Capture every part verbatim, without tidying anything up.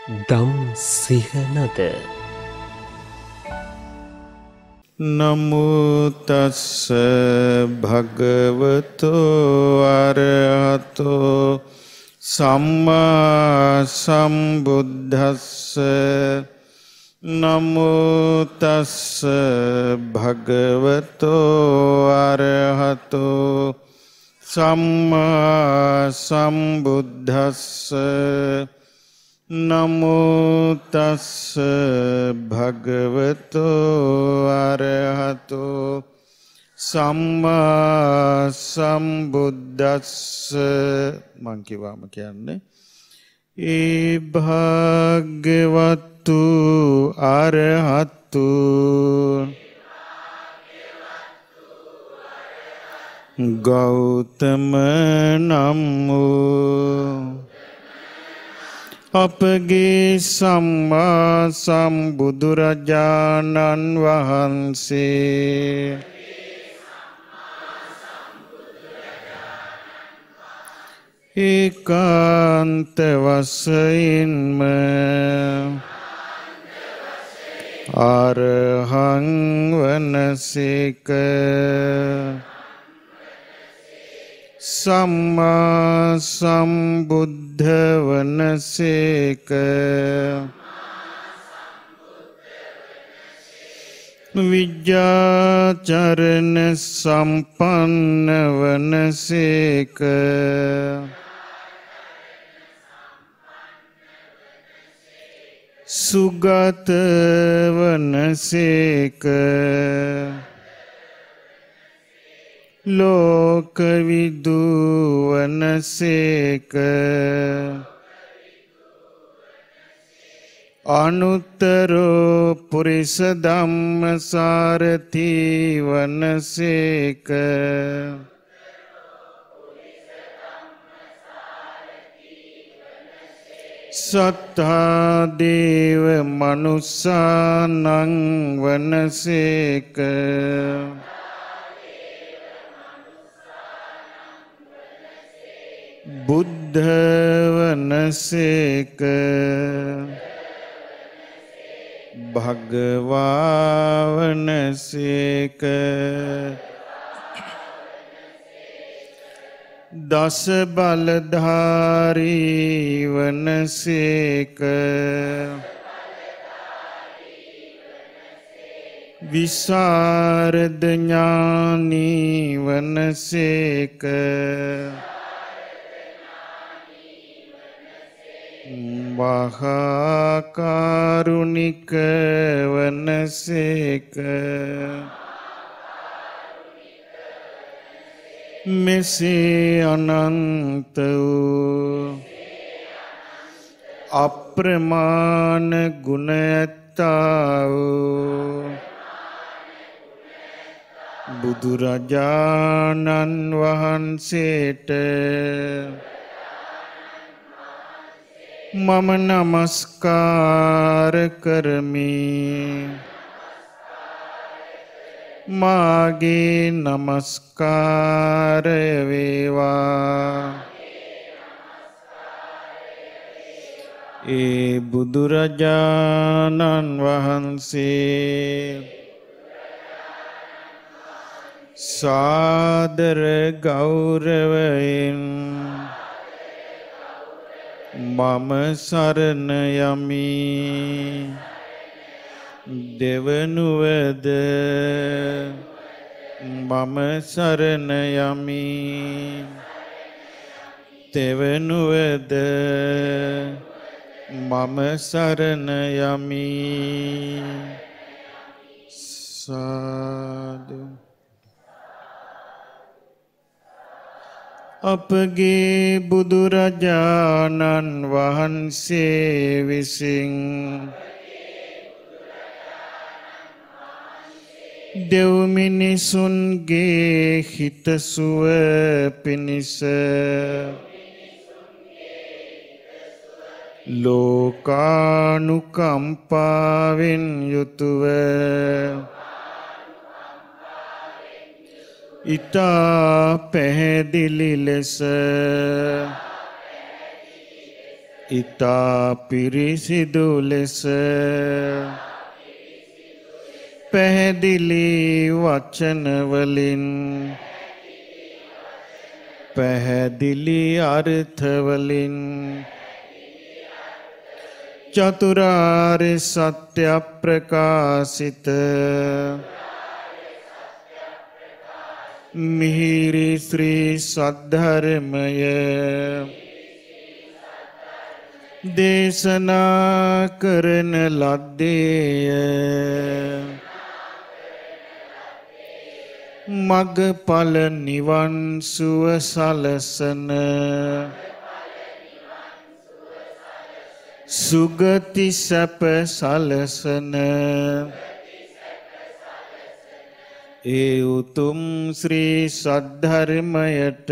දම් සිහනද නමෝ තස්ස භගවතෝ අරහතෝ සම්මා සම්බුද්දස්ස නමෝ තස්ස භගවතෝ අරහතෝ සම්මා සම්බුද්දස්ස නමෝ තස්ස භගවතෝ අරහතෝ සම්මා සම්බුද්දස්ස. මං කිව්වම කියන්නේ ඒ භාග්‍යවතු අරහතු ගෞතම නම් වූ අපගේ සම්මා සම්බුදුරජාණන් වහන්සේ ඒකාන්ත වශයෙන්ම අරහං වනසේක සම්මා සම්බුද්ධ වනසේක විජ්ජාචරණ සම්පන්න වනසේක සුගත වනසේක ලෝකවිදු වනසේක අනුත්තරෝ පුරිස ධම්මසාරති වනසේක සත්තා දේව මනුස්සානං වනසේක බුද්ධ වනසේක භගවා වනසේක දස බලධාරී වනසේක විසරද ඥානී වනසේක මහා කරුණික වනසේක මෙසේ අනන්ත වූ අප්‍රමාණ ගුණ ඇත්තා වූ බුදුරජාණන් වහන්සේට මම නමස්කාර කරමි. මාගේ නමස්කාරය වේවා ඒ බුදුරජාණන් වහන්සේ සාදර ගෞරවයෙන් මම සරණ යමි. දෙවනුවද මම සරණ යමි. තෙවනුවද මම සරණ යමි. සාදු. අපගේ බුදුරජාණන් වහන්සේ විසින් දෙව් මිනිසුන්ගේ හිතසුව පිණිස ලෝකානුකම්පාවෙන් යුතුව ඉතා පැහැදිලි ලෙස ඊතා පිරිසිදු ලෙස පැහැදිලි වචන වලින් පැහැදිලි අර්ථ වලින් චතුරාර්ය සත්‍ය ප්‍රකාශිත මිහිරි ශ්‍රී සද්ධර්මය දේශනා කරන ලද්දේය. මග්ගඵල නිවන් සුව සලසන සුගති සැප සලසන ඒ උතුම් ශ්‍රී සද්ධර්මයට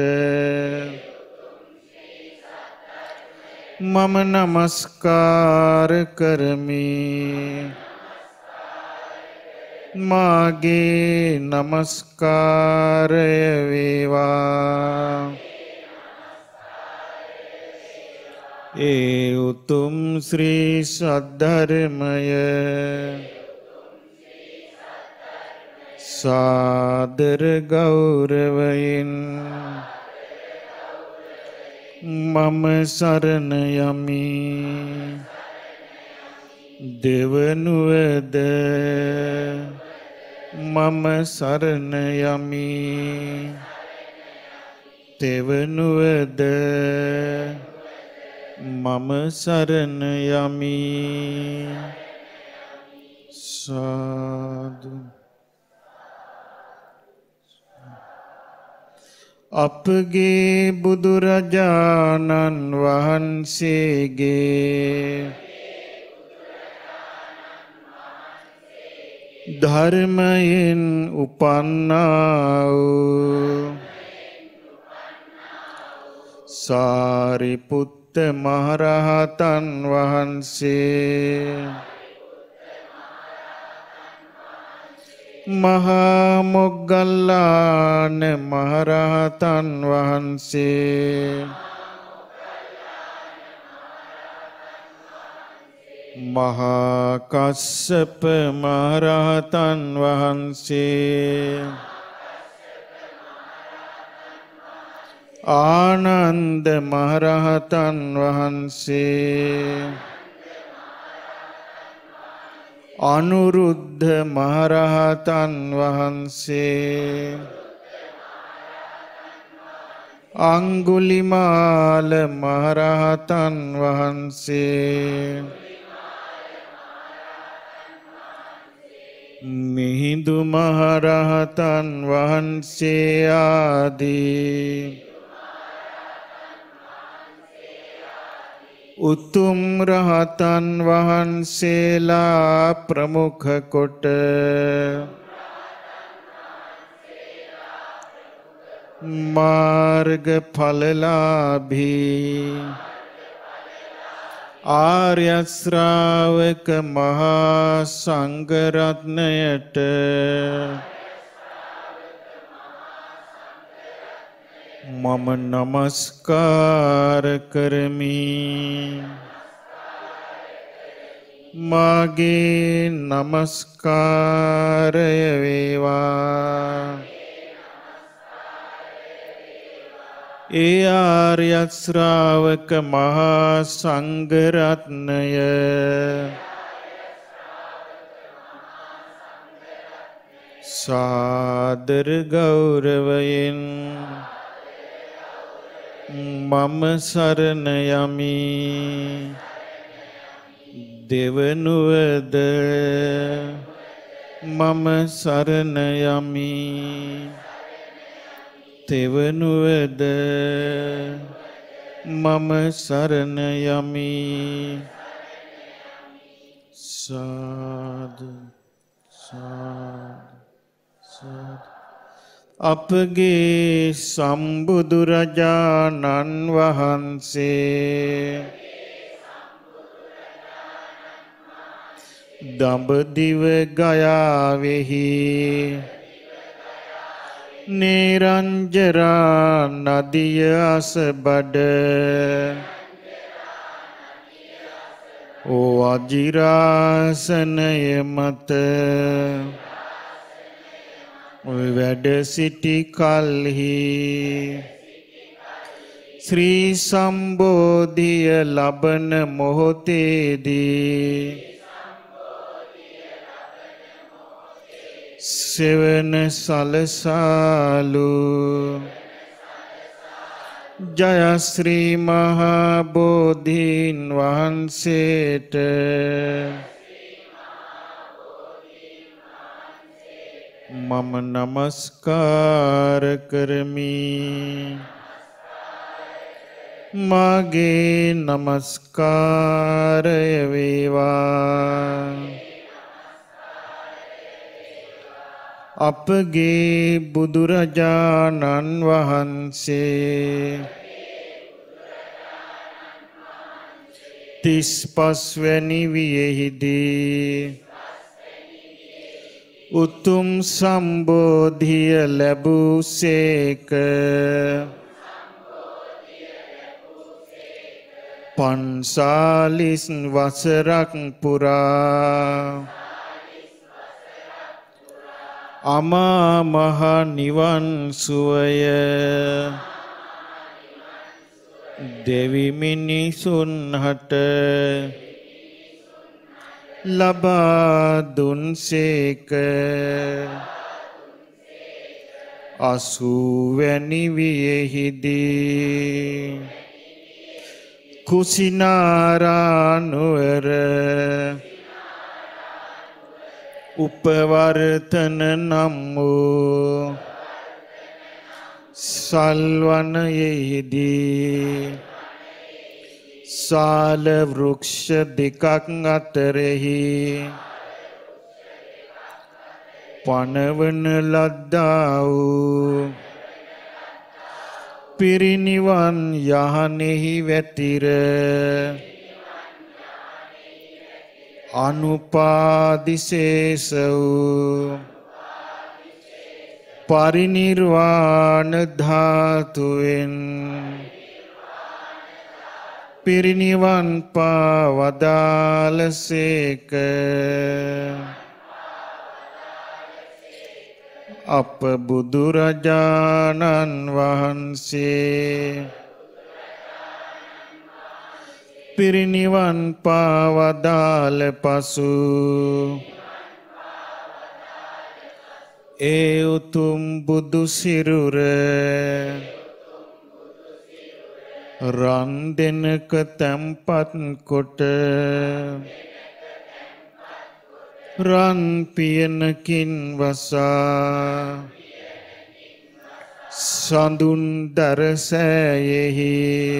මම නමස්කාර කරමි. මාගේ නමස්කාරය වේවා. ඒ උතුම් ශ්‍රී සද්ධර්මය සාදර ගෞරවයෙන් මම සරණ යමි. දෙවනුවද මම සරණ යමි. තෙවනුවද මම සරණ යමි. සාදු. අපගේ බුදුරජාණන් වහන්සේගේ ධර්මයෙන් උපන්නා වූ සාරිපුත්ත මහරහතන් වහන්සේ මහා මොග්ගල්ලාන මහරහතන් වහන්සේ මහා කස්සප මහරහතන් වහන්සේ ආනන්ද මහරහතන් වහන්සේ අනුරුද්ධ මහරහතන් වහන්සේ අංගුලිමාල මහරහතන් වහන්සේ මිහිඳු මහරහතන් වහන්සේ ආදී උතුම් රහතන් වහන්සේලා ප්‍රමුඛ කොට මාර්ගඵලලාභී ආර්ය ශ්‍රාවක මහා සංඝ රත්නයට මම නමස්කාර කරමි. මාගේ නමස්කාරය වේවා. ඒ ආර්ය ශ්‍රාවක මහා සංඝ රත්නය සාදර ගෞරවයෙන් මම සරණ යමි. දෙවනුවද මම සරණ යමි. තෙවනුවද මම සරණ යමි. සාදු සාදු සාදු. අපගේ සම්බුදුරජාණන් වහන්සේ දඹදිව ගයාවෙහි නිරංජරා නදිය අසබඩ වජිරාසනය මත වැඩ සිටි කල්හි ශ්‍රී සම්බෝධිය ලබන මොහොතේදී සෙවන සලසාලු ජය ශ්‍රී මහා බෝධීන් වහන්සේට මම නමස්කාර කරමි. මාගේ නමස්කාරය වේවා අපගේ බුදුරජාණන් වහන්සේ තිස් පස්වැනි වියෙහිදී උතුම් සම්බෝධිය ලැබූසේක. පන්සාලිස් වසරක් පුරා අමා මහ නිවන් සුවය දෙවි මිනිසුන් හට ලබා දුන්සේක. අසූවැනි වියෙහිදී කුසිනාරානුවර උපවර්තන නම් වූ සල්වනයෙහිදී සාල වෘක්ෂ දෙකක් අතරෙහි පනවන ලද්දා වූ පිරිනිවන් යහනෙහි වැතිර අනුපාදිශේෂ වූ පරිනිර්වාණ ධාතුවෙන් පිරිනිවන් පා වදාළසේක. අප බුදුරජාණන් වහන්සේ පිරිනිවන් පා වදාළ පසු ඒ උතුම් බුදු සිරුර රන් දෙනක තැන්පත් කොට රන් පියනකින් වසා සඳුන් දරසෑයෙහි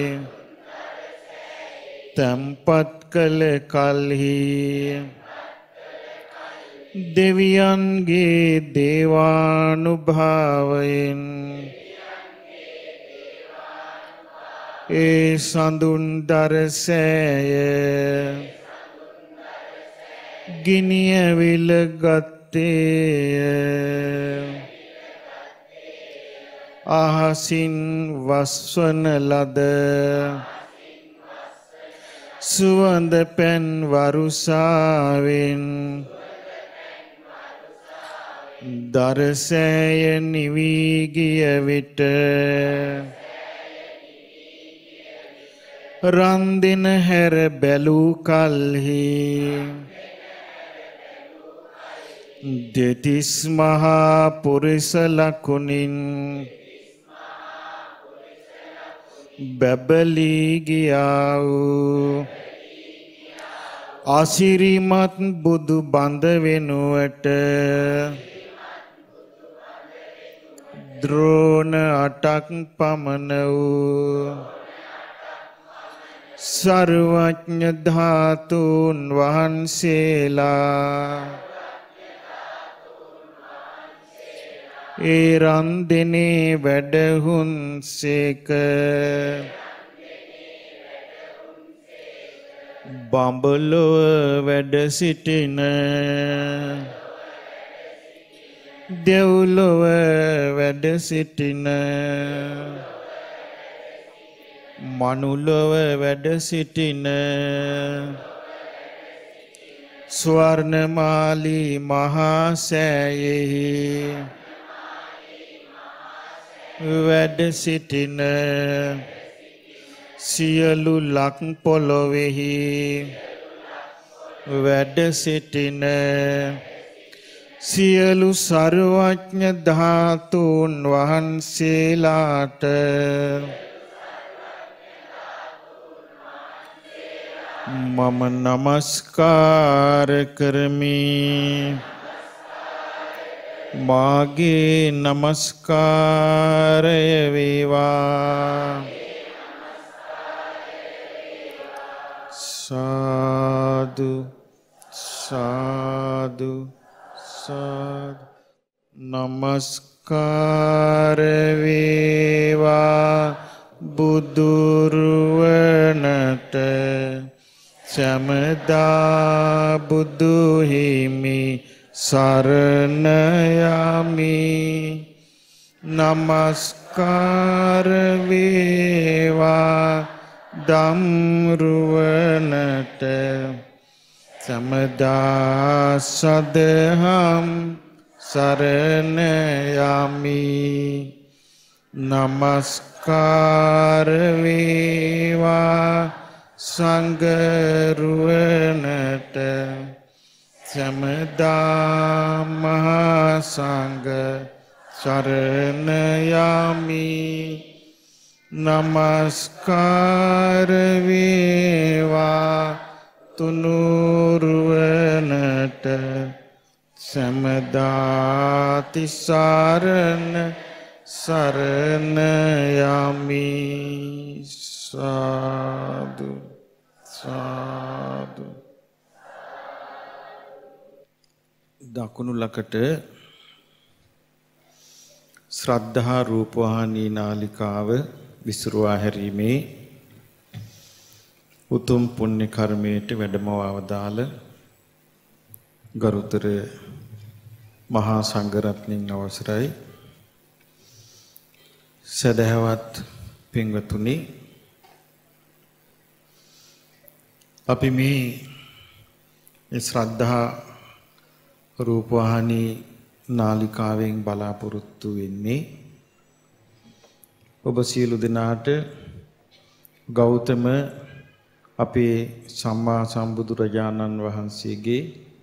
තැන්පත් කළ කල්හි දෙවියන්ගේ දේවානුභාවයෙන් ඒ සඳුන් දරසෑය ගිනියවිල ගත්තේය. අහසින් වස්වන ලද සුවඳ පැන් වරුසාවෙන් දරසෑය නිවී ගිය විට රන් දෙන හැර බැලූ කල්හි දෙතිස් මහා පුරිස ලකුණින් බැබලී ගියා වූ අසිරිමත් බුදු බඳ වෙනුවට ද්‍රෝණ අටක් පමණ වූ සර්වඥ ධාතුන් වහන්සේලා ඒ රන් දෙනේ වැඩහුන්සේක. බඹලොව වැඩ සිටින දෙව්ලොව වැඩ සිටින මනුලොව වැඩ සිටින ස්වර්ණමාලී මහා සෑයෙහි වැඩ සිටින සියලු ලක් පොළොවෙහි වැඩ සිටින සියලු සර්වඥ ධාතුන් වහන්සේලාට මම නමස්කාර කරමි. මාගේ නමස්කාරය වේවා. සාදු සාදු සාදු නමස්කාර වේවා බුදුරුවනට සමදා බුදු හිමි සරණ යමි. නමස්කාර වේවා ධම්රුවනට සමදා සදහම් සරණ යමි. නමස්කාර වේවා සංඝරුවනට සමදා මහා සංඝ සරණ යමි. නමස්කාර වේවා තුනුරුවනට සමදා තිසරණ සරණ යමි. සාදු සාදු. දකුණු ලකට ශ්‍රද්ධා රූපවාහිනී නාලිකාව විසිරුවා හැරීමේ උතුම් පුණ්‍ය කර්මයට වැඩමව අවදාළ ගරුතර මහා සංඝරත්නයන් අවසරයි. සදහවත් පින්වතුනි, අපි මේ ශ්‍රද්ධා රූපවාහිනී නාලිකාවෙන් බලාපොරොත්තු වෙන්නේ ඔබ සියලු දෙනාට ගෞතම අපේ සම්මා සම්බුදුරජාණන් වහන්සේගේ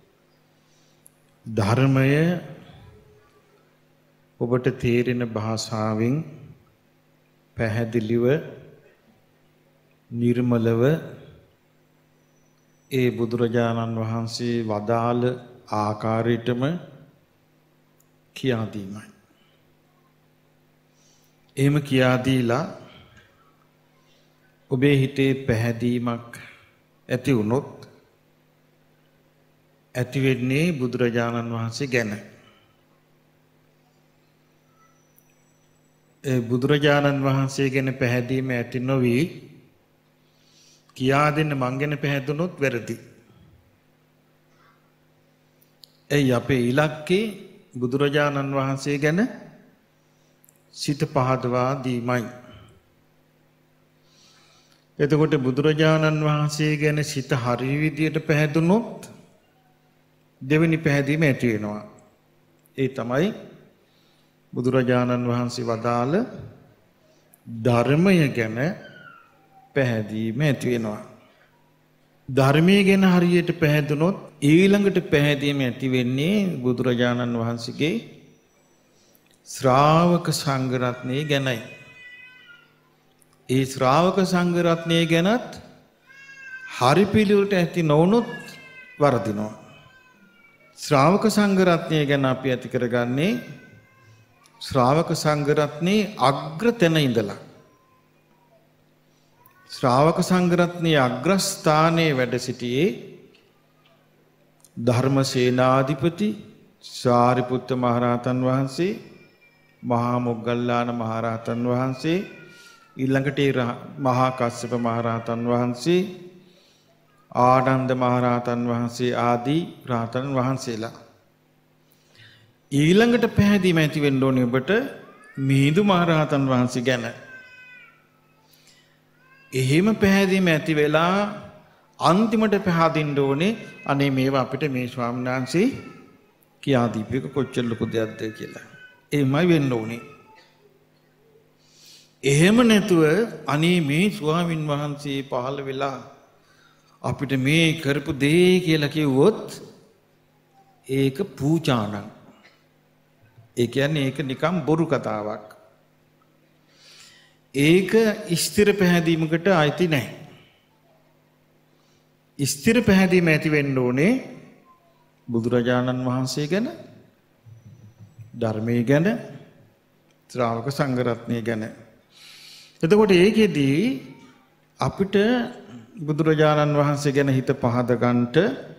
ධර්මය ඔබට තේරෙන භාෂාවෙන් පැහැදිලිව නිර්මලව ඒ බුදුරජාණන් වහන්සේ වදාළ ආකාරයටම කියා දීමයි. එහෙම කියා දීලා ඔබේ හිතේ පැහැදීමක් ඇති වුණොත් ඇති වෙන්නේ බුදුරජාණන් වහන්සේ ගැන. ඒ බුදුරජාණන් වහන්සේ ගැන පැහැදීම ඇති නොවි කියා දෙන්න මං ගැන පැහැදුනොත් වැරදි. එයි අපේ ඉලක්කේ බුදුරජාණන් වහන්සේ ගැන සිත පහදවා දීමයි. එතකොට බුදුරජාණන් වහන්සේ ගැන සිත හරි විදියට පැහැදුනොත් දෙවෙනි පැහැදීම ඇති වෙනවා. ඒ තමයි බුදුරජාණන් වහන්සේ වදාළ ධර්මය ගැන පැහැදීම ඇති වෙනවා. ධර්මයේ ගැන හරියට පැහැදුනොත් ඊළඟට පැහැදීම ඇති වෙන්නේ බුදුරජාණන් වහන්සේගේ ශ්‍රාවක සංඝ රත්නය ගැනයි. ඒ ශ්‍රාවක සංඝ රත්නය ගැනත් හරි පිළිවෙලට ඇති නොවුනොත් වරදිනවා. ශ්‍රාවක සංඝ රත්නය ගැන අපි ඇති කරගන්නේ ශ්‍රාවක සංඝ රත්නයේ අග්‍ර තැන ඉඳලා. ශ්‍රාවක සංඝ රත්නයේ අග්‍රස්ථානයේ වැඩ සිටියේ ධර්මසේනාධිපති සාරිපුත්ත මහරහතන් වහන්සේ, මහා මොග්ගල්ලාන මහරහතන් වහන්සේ, ඊළඟට මහා කස්සප මහරහතන් වහන්සේ, ආනන්ද මහරහතන් වහන්සේ ආදී රහතන් වහන්සේලා. ඊළඟට පැහැදීම ඇති වෙන්න ඕනේ ඔබට මිහිඳු මහරහතන් වහන්සේ ගැන. එහෙම පැහැදීම ඇති වෙලා අන්තිමට පහදින්න ඕනේ අනේ මේවා අපිට මේ ස්වාමීන් වහන්සේ කියා දීපේක කොච්චර ලොකු දෙයක්ද කියලා. එහෙමයි වෙන්න ඕනේ. එහෙම නැතුව අනේ මේ ස්වාමින් වහන්සේ පහළ වෙලා අපිට මේ කරපු දේ කියලා කිව්වොත් ඒක පූජාණං. ඒ කියන්නේ ඒක නිකම් බොරු කතාවක්. ඒක ස්ථිර පැහැදීමකට අයිති නැහැ. ස්ථිර පැහැදීම ඇති වෙන්න ඕනේ බුදුරජාණන් වහන්සේ ගැන, ධර්මයේ ගැන, ශ්‍රාවක සංඝ රත්නය ගැන. එතකොට ඒකෙදී අපිට බුදුරජාණන් වහන්සේ ගැන හිත පහද ගන්නට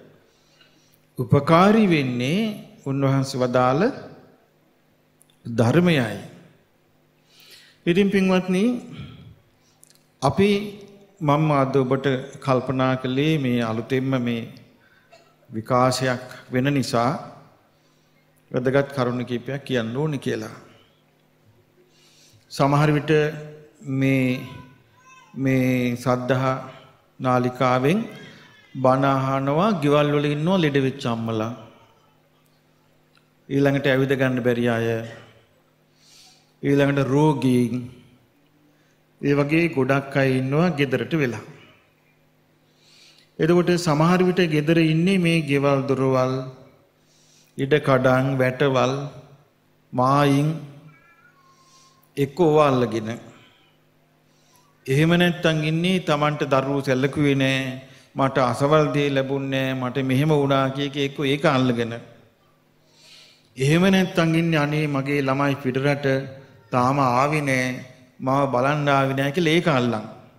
උපකාරී වෙන්නේ උන්වහන්සේ වදාළ ධර්මයයි. ඉතින් පින්වත්නි අපි මම අද ඔබට කල්පනා කළේ මේ අලුතෙන්ම මේ විකාශයක් වෙන නිසා වැදගත් කරුණු කීපයක් කියන්න ඕනේ කියලා. සමහර විට මේ මේ සද්ධා නාලිකාවෙන් බණ අහනවා ගෙවල් වල ඉන්නවා ලෙඩ වෙච්ච අම්මලා. ඊළඟට ඇවිද ගන්න බැරි අය. ඊළඟට රෝගීන්. ඒ වගේ ගොඩක් අය ඉන්නවා ගෙදරට වෙලා. එතකොට සමහර විට ගෙදර ඉන්නේ මේ ගෙවල් දොරවල්, ඉඩ කඩන්, වැටවල්, මායින් එක්ක ඕවල්ලාගෙන. එහෙම නැත්තම් ඉන්නේ Tamanට දරුවෝ සැලකුවේ නෑ, මට අසවල් දේ ලැබුණේ නෑ, මට මෙහෙම වුණා කිය කී එක්ක ඒක අල්ලගෙන. එහෙම නැත්තම් ඉන්නේ අනේ මගේ ළමයි පිටරට තාම ආවේ නෑ, මාව බලන්න ආවේ නෑ කියලා ඒක අල්ලන්.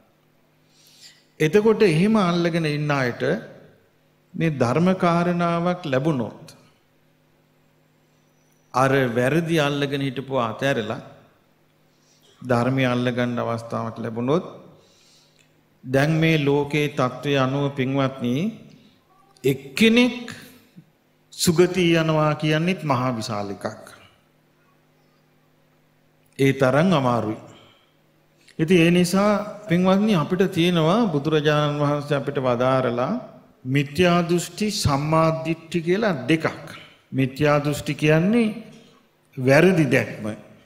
එතකොට එහෙම අල්ලගෙන ඉන්න අයට මේ ධර්ම කාරණාවක් ලැබුණොත් අර වැරදි අල්ලගෙන හිටපු අතෑරලා ධර්මය අල්ලගන්න අවස්ථාවක් ලැබුණොත් දැන් මේ ලෝකේ තත්ත්වය අනුව පින්වත්නි එක්කෙනෙක් සුගතිය යනවා කියන්නේත් මහා විශාල එකක්. ඒ තරම් අමාරුයි. ඉතින් ඒ නිසා පින්වත්නි අපිට තියෙනවා බුදුරජාණන් වහන්සේ අපිට වදාරලා මිත්‍යා දෘෂ්ටි සම්මා දිට්ඨි කියලා දෙකක්. මිත්‍යා දෘෂ්ටි කියන්නේ වැරදි දැක්ම.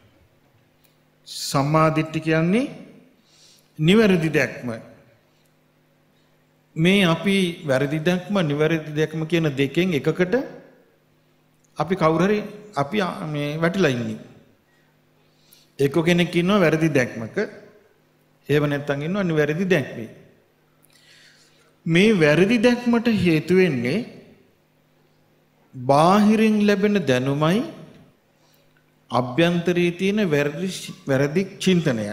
සම්මා දිට්ඨි කියන්නේ නිවැරදි දැක්ම. මේ අපි වැරදි දැක්ම නිවැරදි දැක්ම කියන දෙකෙන් එකකට අපි කවුරු හරි අපි මේ වැටිලා ඉන්නේ. එක්ක කෙනෙක් ඉන්නවා වැරදි දැක්මක, එහෙම නැත්නම් ඉන්නවා නිවැරදි දැක්මේ. මේ වැරදි දැක්මට හේතු වෙන්නේ බාහිරින් ලැබෙන දැනුමයි අභ්‍යන්තරයේ තියෙන වැරදි වැරදි චින්තනයයි.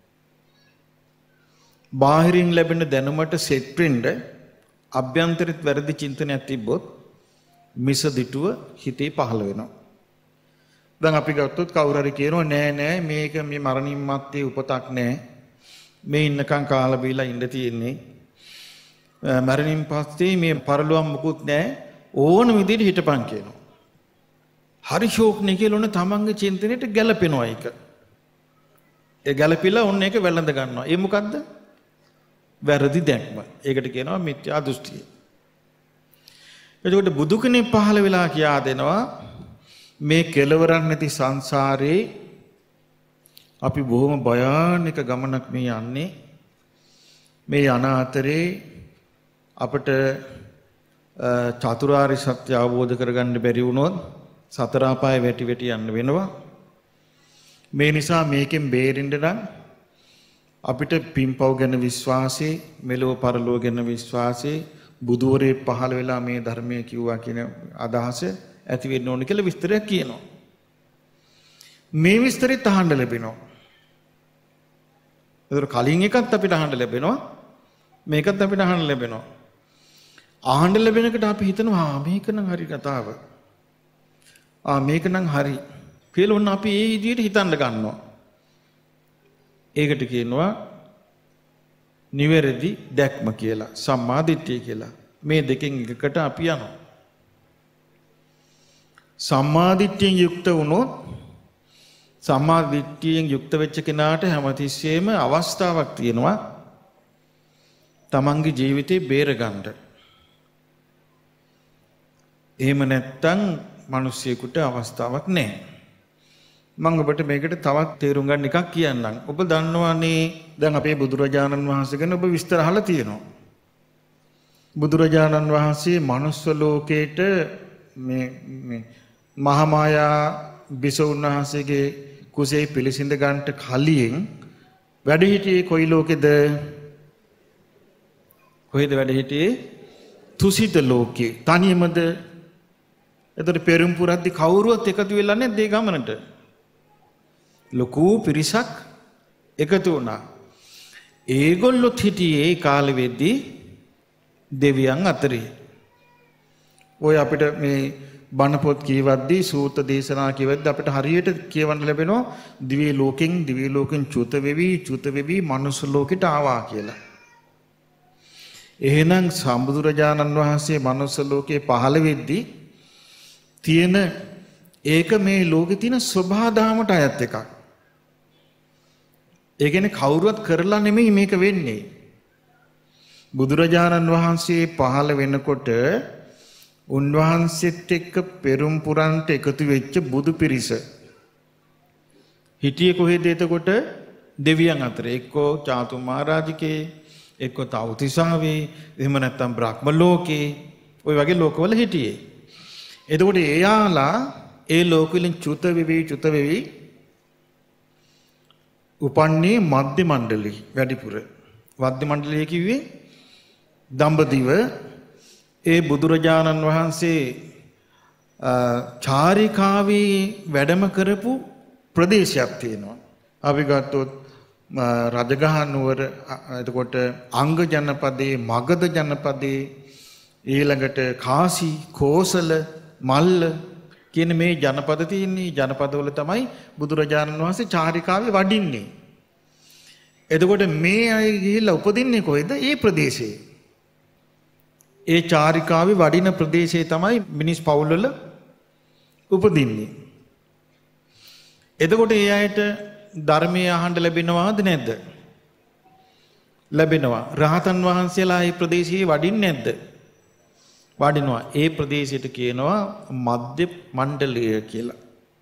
බාහිරින් ලැබෙන දැනුමට සෙට් වෙන්න අභ්‍යන්තරිත වැරදි චින්තනයක් තිබ්බොත් මිසදිටුව හිතේ පහළ වෙනවා. දැන් අපි ගත්තොත් කවුරු හරි කියනවා නෑ නෑ මේක මේ මරණින් මත්තේ උපතක් නෑ. මේ ඉන්නකම් කාලා බීලා ඉඳ තියෙන්නේ. මරණින් පස්සේ මේ පරලොවක් මුකුත් නෑ. ඕන විදිහට හිටපන් කියනවා. හරි ෂෝක්නේ කියලා ඔන්න තමන්ගේ චින්තනයට ගැළපෙනවා ඒක. ඒ ගැළපිලා ඔන්න ඒක වැළඳ ගන්නවා. ඒ මොකද්ද? වැරදි දැක්ම. ඒකට කියනවා මිත්‍යා දෘෂ්ටිය. එතකොට බුදු කෙනෙක් පහළ වෙලා කියා දෙනවා මේ කෙලවරක් නැති සංසාරේ අපි බොහොම භයානක ගමනක් මේ යන්නේ. මේ යන අතරේ අපට චතුරාර්ය සත්‍ය අවබෝධ කරගන්න බැරි වුණොත් සතර අපාය වැටි වැටි යන්න වෙනවා. මේ නිසා මේකෙන් බේරෙන්න නම් අපිට පින්පව් ගැන විශ්වාසය, මෙලොව පරලොව ගැන විශ්වාසය, බුදුවරේ පහළ වෙලා මේ ධර්මය කිව්වා කියන අදහස ඇති වෙන්න ඕන කියලා විස්තරයක් කියනවා. මේ විස්තරෙත් අහන්න ලැබෙනවා. ඒතර කලින් එකත් අපිට අහන්න ලැබෙනවා. මේකත් අපිට අහන්න ලැබෙනවා. අහන්න ලැබෙන එකට අපි හිතනවා ආ මේක නම් හරි කතාව. ආ මේක නම් හරි කියලා ඔන්න අපි ඒ විදිහට හිතන්න ගන්නවා. ඒකට කියනවා නිවැරදි දැක්ම කියලා, සම්මා දිට්ඨිය කියලා. මේ දෙකෙන් එකකට අපි යනවා. සම්මා දිට්ඨියෙන් යුක්ත වුණොත් සම්මා දිට්ඨියෙන් යුක්ත වෙච්ච කෙනාට හැමතිස්සෙම අවස්ථාවක් තියෙනවා තමන්ගේ ජීවිතේ බේරගන්න. එහෙම නැත්තම් මිනිස්සෙකුට අවස්ථාවක් නැහැ. මම ඔබට මේකට තවත් තේරුම් ගන්න එකක් කියන්නම්. ඔබ දන්නවනේ දැන් අපේ බුදුරජාණන් වහන්සේ ගැන ඔබ විස්තර අහලා තියෙනවා. බුදුරජාණන් වහන්සේ මනුස්ස ලෝකේට මේ මේ මහාමායා බිසවුන් වහන්සේගේ කුසේ පිළිසිඳ ගන්නට කලින් වැඩ හිටියේ කොයි ලෝකෙද? කොහෙද වැඩ හිටියේ? තුසිත ලෝකේ. තනියමද? එතකොට පෙරම් පුරද්දි කවුරුවත් එකතු වෙලා නැද්ද ඒ ගමනට? ලොකු පිරිසක් එකතු වුණා. ඒගොල්ලොත් හිටියේ ඒ කාලෙ වෙද්දී දෙවියන් අතරේ. ඔය අපිට මේ බණ පොත් කියවද්දී සූත්‍ර දේශනා කියවද්දී අපිට හරියට කියවන්න ලැබෙනවා දිව්‍ය ලෝකෙන් දිව්‍ය ලෝකෙන් චුත වෙවි චුත වෙවි මනුස්ස ලෝකෙට ආවා කියලා. එහෙනම් සම්බුදුරජාණන් වහන්සේ මනුස්ස ලෝකේ පහළ වෙද්දී තියෙන ඒක මේ ලෝකේ තියෙන ස්වභාවධාමයට අයත් එකක්. ඒ කියන්නේ කවුරුවත් කරලා නෙමෙයි මේක වෙන්නේ. බුදුරජාණන් වහන්සේ පහළ වෙනකොට උන්වහන්සේත් එක්ක පෙරම් පුරන්ට එකතු වෙච්ච බුදු පිරිස හිටියේ කොහෙද එතකොට? දෙවියන් අතර. එක්කෝ චාතු මහරජකේ, එක්කෝ තව්තිසාවේ, එහෙම නැත්නම් බ්‍රහ්ම ලෝකේ, ওই වගේ ලෝකවල හිටියේ. එතකොට එයාලා ඒ ලෝකවලින් චුත වෙවි චුත වෙවි උපන්නේ මධ්‍ය මණ්ඩලෙ වැඩිපුර. මධ්‍ය මණ්ඩලය කිව්වේ දඹදිව. ඒ බුදුරජාණන් වහන්සේ චාරිකාවේ වැඩම කරපු ප්‍රදේශයක් තියෙනවා. අපි ගත්තොත් රජගහ නුවර, එතකොට අංග ජනපදයේ, මගධ ජනපදයේ, ඊළඟට කාසි, කෝසල, මල්ල කියන මේ ජනපද තියෙන්නේ. ජනපදවල තමයි බුදුරජාණන් වහන්සේ චාරිකාවේ වඩින්නේ. එතකොට මේ අය ගිහිල්ලා උපදින්නේ කොහෙද? ඒ ප්‍රදේශයේ. ඒ චාරිකාවේ වඩින ප්‍රදේශයේ තමයි මිනිස් පවුල්වල උපදින්නේ. එතකොට ඒ අයට ධර්මයේ අහන්න ලැබෙනවද නැද්ද? ලැබෙනවා. රහතන් වහන්සේලා ඒ ප්‍රදේශයේ වඩින්නේ නැද්ද? වඩිනවා. ඒ ප්‍රදේශයට කියනවා මධ්‍ය මණ්ඩලය කියලා.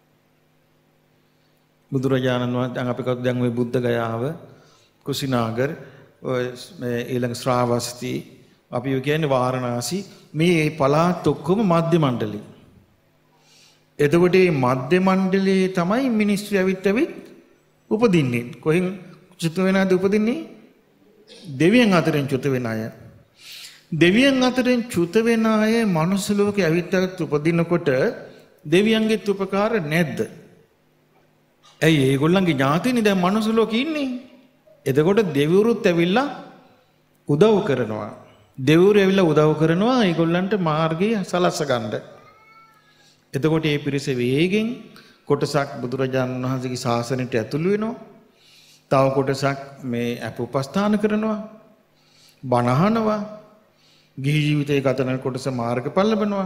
බුදුරජාණන් වහන්සේ දැන් අපි කවුද දැන් ওই බුද්ධ ගයාව, කුසිනාගර, ඔය ඊළඟ ශ්‍රාවස්ති, අපි කියන්නේ වාරණාසි, මේ පළාත් ඔක්කොම මධ්‍ය මණ්ඩලය. එතකොට මේ මධ්‍ය මණ්ඩලයේ තමයි මිනිස්සු ඇවිත් ඇවිත් උපදින්නේ. කොහෙන් චුත වෙන අය උපදින්නේ? දෙවියන් අතරින් චුත වෙන අය. දෙවියන් අතරින් චුත වෙන අය මනුස්ස ලෝකේ ඇවිත් ඇවිත් උපදිනකොට දෙවියන්ගේත් උපකාර නැද්ද? ඇයි ඒගොල්ලන්ගේ ඥාතිනේ දැන් මනුස්ස ලෝකේ ඉන්නේ. එතකොට දෙවිවරුත් ඇවිල්ලා උදව් කරනවා. දෙවිවරු ඇවිල්ලා උදව් කරනවා ඒගොල්ලන්ට මාර්ගය සලස්ස ගන්න. එතකොට මේ පිරිස වේගෙන් කොටසක් බුදුරජාණන් වහන්සේගේ ශාසනයට ඇතුළු වෙනවා. තව කොටසක් මේ අප උපස්ථාන කරනවා, බණ අහනවා, ගිහි ජීවිතේ ගත කරන කොටස මාර්ගඵල ලබනවා.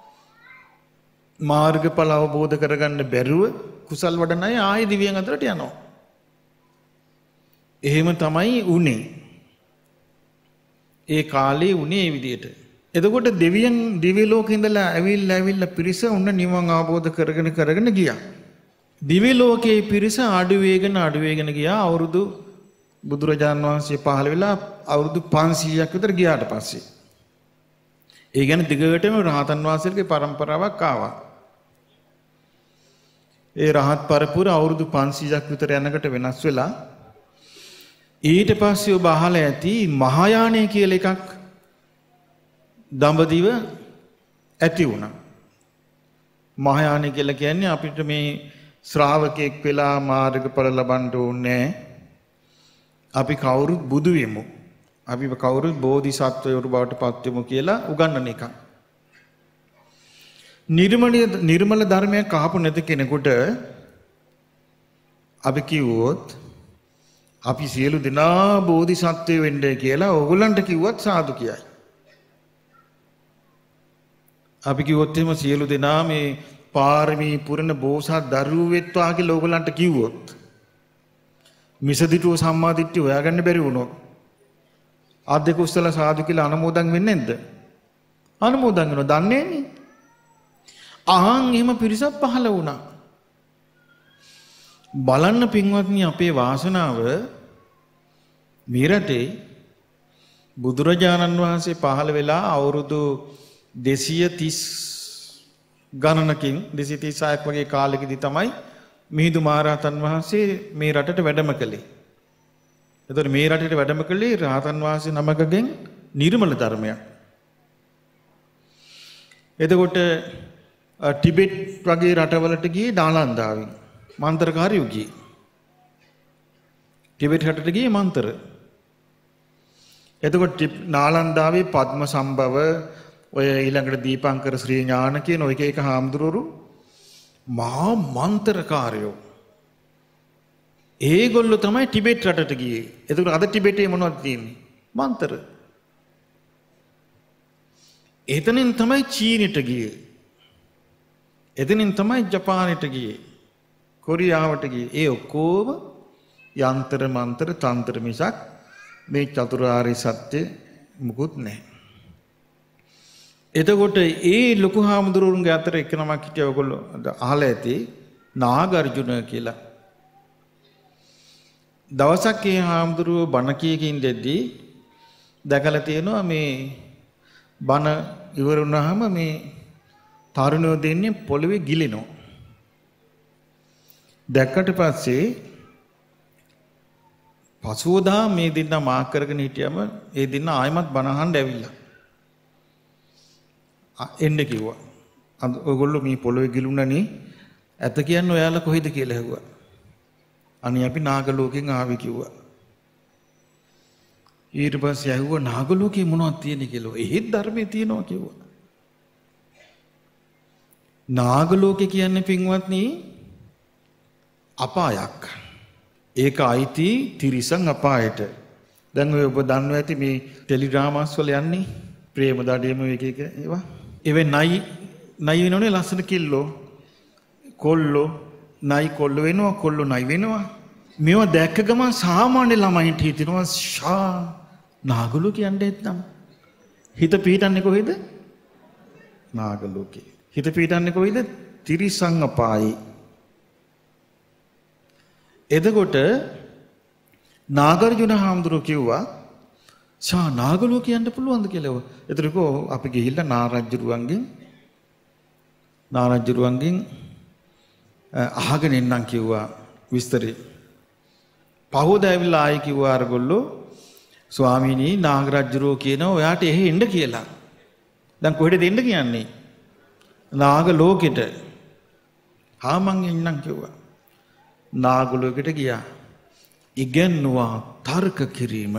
මාර්ගඵල අවබෝධ කරගන්න බැරුව කුසල් වඩන අය ආයේ දිව්‍යයන් අතරට යනවා. එහෙම තමයි උනේ. ඒ කාලේ උනේ මේ විදියට. එතකොට දෙවියන් දිව්‍ය ලෝකේ ඉඳලා ඇවිල්ලා ඇවිල්ලා පිරිස උන්න නිවන් අවබෝධ කරගෙන කරගෙන ගියා. දිව්‍ය ලෝකයේ පිරිස අඩු වේගන අඩු වේගන ගියා. අවුරුදු බුදුරජාණන් වහන්සේ පහළ වෙලා අවුරුදු පන්සීයක් විතර ගියාට පස්සේ. ඒ කියන්නේ දිගටම රහතන් වහන්සේලගේ පරම්පරාවක් ආවා. ඒ රහත් පරපුර අවුරුදු පන්සීයක් විතර යනකට වෙනස් වෙලා ඊට පස්සේ ඔබ අහලා ඇති මහායානය කියලා එකක් දඹදිව ඇති වුණා. මහායානය කියලා කියන්නේ අපිට මේ ශ්‍රාවකෙක් වෙලා මාර්ගඵල ලබන්න ඕනේ. අපි කවුරුත් බුදු වෙමු. අපි කවුරුත් බෝධිසත්වයෝ බවට පත් වෙමු කියලා උගන්වන එක. නිර්මල නිර්මල ධර්මයක් අහපු නැති කෙනෙකුට අපි කිව්වොත් අපි සියලු දෙනා බෝධිසත්වයෝ වෙන්නේ කියලා ඕගොල්ලන්ට කිව්වත් සාදු කියයි. අපි කිව්වොත් එහෙම සියලු දෙනා මේ පාරමී පුරන බෝසත් දරුවෝ වෙත්වා කියලා ඕගොල්ලන්ට කිව්වොත් මිසදිටුව සම්මාදිට්ඨිය හොයාගන්න බැරි වුණොත් ආද්‍ය කුසල සාදු කියලා අනුමෝදන් වෙන්නේ නැද්ද? අනුමෝදන් වෙනවා. දන්නේ නේ. අහන් එහෙම පිරිසක් පහළ වුණා. බලන්න පින්වත්නි අපේ වාසනාව මේ රටේ බුදුරජාණන් වහන්සේ පහළ වෙලා අවුරුදු දෙසිය තිස් ගණනකින් දෙසිය තිසක් වගේ කාලෙකදී තමයි මිහිඳු මහරහතන් වහන්සේ මේ රටට වැඩම කළේ. එතකොට මේ රටට වැඩම කළේ රහතන් වහන්සේ නමකගෙන් නිර්මල ධර්මයක්. එතකොට ටිබෙට් වගේ රටවලට ගියේ නාලන්දාවෙන් මන්ත්‍රකාරයෝ ගියේ. ටිබෙට් රටට ගියේ මන්ත්‍ර. එතකොට නාලන්දාවේ පද්ම සම්භව ඔය ඊළඟට දීපංකර ශ්‍රී ඥාන කියන ඔය එක එක හාමුදුරුවෝ මහා මන්ත්‍රකාරයෝ. ඒගොල්ලෝ තමයි ටිබෙට් රටට ගියේ. එතකොට අද ටිබෙටේ මොනවද තියෙන්නේ? මන්ත්‍ර. එතනින් තමයි චීනෙට ගියේ. එතනින් තමයි ජපානෙට ගියේ. කොරියාවට ගියේ. ඒ ඔක්කොම යන්ත්‍ර මන්ත්‍ර තන්ත්‍ර මිසක් මේ චතුරාර්ය සත්‍ය මුකුත් නැහැ. එතකොට ඒ ලොකු හාමුදුරුවන්ගේ අතර එක නමක් හිටියා ඔයගොල්ලෝ අහලා ඇති නාගර්ජුන කියලා. දවසක් ඒ හාමුදුරුවෝ බණ කීකින් දෙද්දී දැකලා තියෙනවා මේ බණ ඉවර වුණාම මේ තරුණයෝ දෙන්නේ පොළවේ ගිලිනවා. දැක්කට පස්සේ පසුවදා මේ දෙන්න මාක් කරගෙන හිටියම ඒ දෙන්න ආයමත් බණ අහන්න ඇවිල්ලා. එන්න කිව්වා. අද ඔයගොල්ලෝ මේ පොළවේ ගිලුණනේ ඇත කියන්නේ ඔයාලා කොහෙද කියලා ඇහුවා. අනේ අපි නාගලෝකෙන් ආවි කිව්වා. ඊට පස්සේ ඇහුවා නාගලෝකේ මොනවද තියෙන්නේ කියලා. එහෙත් ධර්මයේ තියෙනවා කිව්වා. නාගලෝකේ කියන්නේ පින්වත්නි අපායක්. ඒක අයිති තිරිසන් අපායට. දැන් ඔය ඔබ දන්නවා ඇති මේ ටෙලිග්‍රාමස් වල යන්නේ ප්‍රේම දඩේම එක එක ඒවා. ඒවේ නයි නයි වෙනවනේ ලස්සන කිල්ලෝ කොල්ලෝ නයි කොල්ලෝ වෙනවා කොල්ලෝ නයි වෙනවා. මේවා දැක්ක ගමන් සාමාන්‍ය ළමයින්ට හිතෙනවා ෂා නාගලෝ කියන්නේ නැත්නම් හිත පීඩන්නේ කොහෙද? නාගලෝකේ. හිත පීඩන්නේ කොහෙද? තිරිසන් අපායේ. එතකොට නාගර්ජුන හාමුදුරුවෝ කිව්වා ෂා නාගලෝ කියන්න පුළුවන්ද කියලා. එතනකෝ අපි ගිහිල්ලා නාරජ්ජුරුවන්ගෙන් නාරජ්ජුරුවන්ගෙන් අහගෙන එන්නම් කිව්වා විස්තරේ. පහෝද ඇවිල්ලා ආයි කිව්වා අරගොල්ලෝ ස්වාමීනි නාගරජ්ජුරුවෝ කියනවා ඔයාට එහෙ එන්න කියලා. දැන් කොහෙටද එන්න කියන්නේ? නාග ලෝකෙට. හා මං එන්නම් කිව්වා. නාග ලෝකෙට ගියා. ඉගෙනුවා තර්ක කිරීම.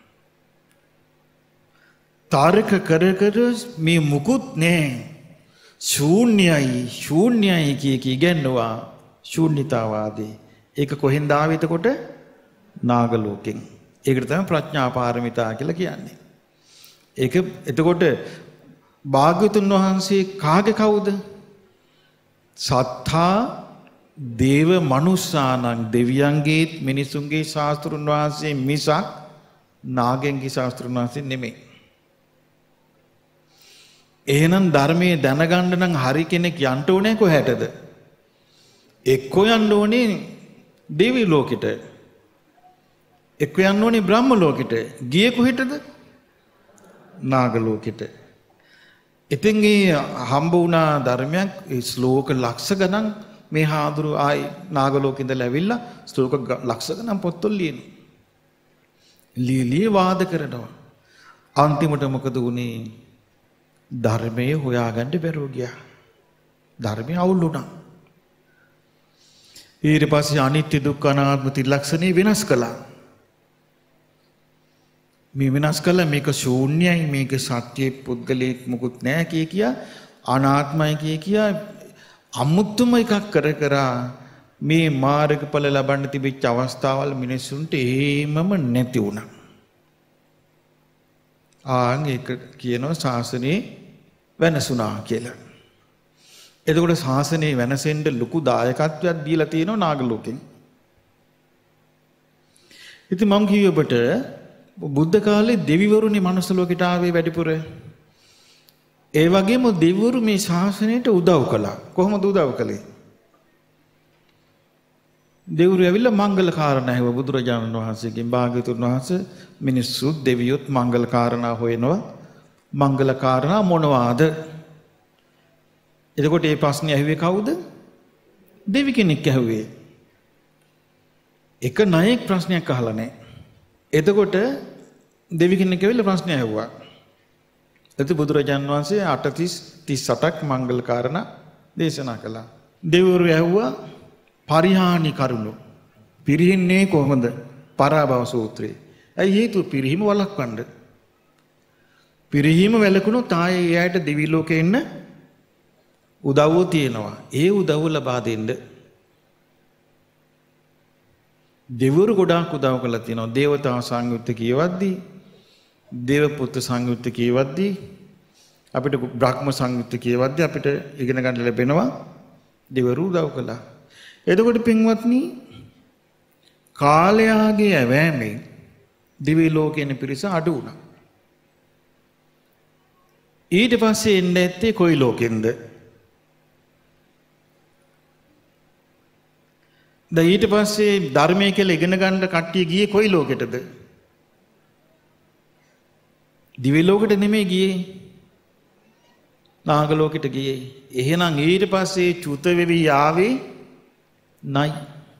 තර්ක කර කර මේ මුකුත් නෑ. ශූන්‍යයි ශූන්‍යයි කිය කී ඉගෙනුවා ශූන්‍යතාවාදී. ඒක කොහෙන්ද ආවේ එතකොට? නාග ලෝකෙන්. ඒකට තමයි ප්‍රඥා පාරමිතා කියලා කියන්නේ. ඒක එතකොට භාග්‍යවතුන් වහන්සේ කාගේ කවුද? සත්තා දේව මනුස්සානං දෙවියන්ගේ මිනිසුන්ගේ ශාස්ත්‍රුන් වහන්සේ මිසක් නාගයන්ගේ ශාස්ත්‍රුන් වහන්සේ නෙමෙයි. එහෙනම් ධර්මයේ දැනගන්න නම් හරි කෙනෙක් යන්න ඕනේ කොහෙටද? එක්කෝ යන්න ඕනේ දෙවි ලෝකෙට. එක්කෝ යන්න ඕනේ බ්‍රහ්ම ලෝකෙට. ගියේ කොහෙටද? නාග ලෝකෙට. ඉතින් ඒ හම්බ වුණා ධර්මයක් ඒ ශ්ලෝක ලක්ෂ ගණන් මේ හාඳුරු ආයි නාග ලෝකෙ ඉඳලා ඇවිල්ලා ශ්ලෝක ලක්ෂ ගණන් පොත්වල ලියනවා. ලීලී වාද කරනවා. අන්තිමට මොකද වුනේ? ධර්මයේ හොයාගන්න බැරුව ගියා. ධර්මය අවුල් වුණා. ඊට පස්සේ අනිත්‍ය දුක්ඛ අනාත්ම ත්‍රිලක්ෂණේ වෙනස් කළා. මේ වෙනස් කළා මේක ශූන්‍යයි මේක සත්‍යයේ පුද්ගලෙක් මුකුත් නැහැ කිය කියා අනාත්මයි කිය කියා අමුතුම එකක් කර කර මේ මාර්ගඵල ලබන්න තිබිච්ච අවස්ථාවල් මිනිසුන්ට එහෙමම නැති වුණා. ආන් ඒක කියනවා ශාසනේ වෙනසුණා කියලා. එතකොට ශාසනේ වෙනසෙන්න ලොකු දායකත්වයක් දීලා තියෙනවා නාග ලෝකෙන්. ඉතින් මම කිව්ව ඔබට බුද්ධ කාලේ දෙවිවරුනේ මනුස්ස ලෝකයට ආවේ වැඩිපුර. ඒ වගේම දෙවිවරු මේ ශාසනයට උදව් කළා. කොහොමද උදව් කළේ? දෙවිවරු ඇවිල්ලා මංගල කාරණා ඇහුවා බුදුරජාණන් වහන්සේගෙන්. භාග්‍යවතුන් වහන්සේ මිනිස්සු දෙවියොත් මංගල කාරණා හොයනවා. මංගල කාරණා මොනවාද? එතකොට මේ ප්‍රශ්නේ ඇහුවේ කවුද? දෙවි කෙනෙක් ඇහුවේ. එක ණයෙක් ප්‍රශ්නයක් අහලා නැහැ. එතකොට දෙවි කෙනෙක් ඇවිල්ලා ප්‍රශ්නය ඇහුවා. එතකොට බුදුරජාන් වහන්සේ අටතිස් තිස් අටක් මංගල කාරණා දේශනා කළා. දෙවිවරු ඇහුවා පරිහානි කරුණු. පිරිහින්නේ කොහොමද? පරාභව සූත්‍රයේ. ඇයි හේතුව? පිරිහීම වළක්වන්න. පිරිහීම වැළකුණොත් ආයේ එයාට දිවි ලෝකේ ඉන්න උදව්ව තියෙනවා. ඒ උදව්ව ලබා දෙන්න දෙවිවරු ගොඩාක් උදව් කළා තියෙනවා. දේවතා සංයුත්ත කියවද්දී, දේව පුත්‍ර සංයුත්ත කියවද්දී, අපිට බ්‍රහ්ම සංයුත්ත කියවද්දී අපිට ඉගෙන ගන්න ලැබෙනවා දෙවිවරු උදව් කළා. එතකොට පින්වත්නි, කාලයාගේ ඇවෑමෙන් දිවි ලෝකේන පිරිස අඩු වුණා. ඊට පස්සේ එන්නේ නැත්තේ කොයි ලෝකෙන්ද? දැන් ඊට පස්සේ ධර්මයේ කියලා ඉගෙන ගන්න කට්ටිය ගියේ කොයි ලෝකෙටද? දිව්‍ය ලෝකෙට නෙමෙයි ගියේ. නාග ලෝකෙට ගියේ. එහෙනම් ඊට පස්සේ චුත වෙවි ආවේ නයි.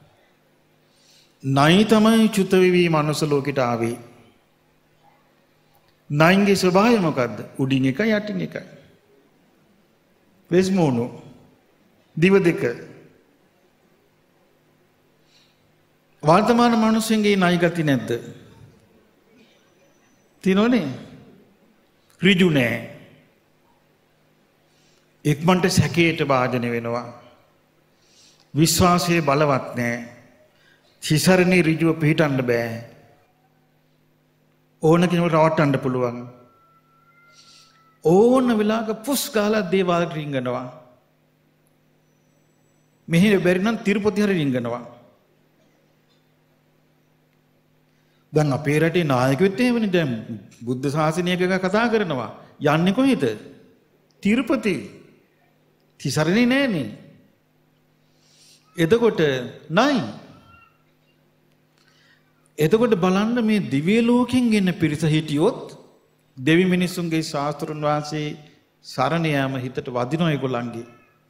නයි තමයි චුත වෙවි මනුස්ස ලෝකෙට ආවේ. නයින්ගේ ස්වභාවය මොකද්ද? උඩින් එකයි යටින් එකයි. වෙස්මෝනෝ දිව දෙක. වර්තමාන මිනිස්සුන්ගේ ණය ගති නැද්ද? තියෙනවනේ. ඍජු නෑ. එක්මන්ට සැකයට භාජනය වෙනවා. විශ්වාසයේ බලවත් නෑ. සිසරණේ ඍජුව පිළිටන්න බෑ. ඕන කෙනෙකුට රවට්ටන්න පුළුවන්. ඕන වෙලාවක පුස් ගාලා දේවාල රිංගනවා. මෙහෙ බැරි නම් තිරුපති හරි රිංගනවා. දැන් අපේ රටේ නායකයෙක් එහෙමනේ. දැන් බුද්ධ ශාසනයක කතා කරනවා. යන්නේ කොහෙද? තිරුපති. තිසරණේ නෑනේ. එතකොට නයි. එතකොට බලන්න මේ දිව්‍ය ලෝකෙන් එන පිරිස හිටියොත් දෙවි මිනිසුන්ගේ ශාස්ත්‍රුන් වහන්සේ සරණ යාම හිතට වදිනවා ඒගොල්ලන්ගේ.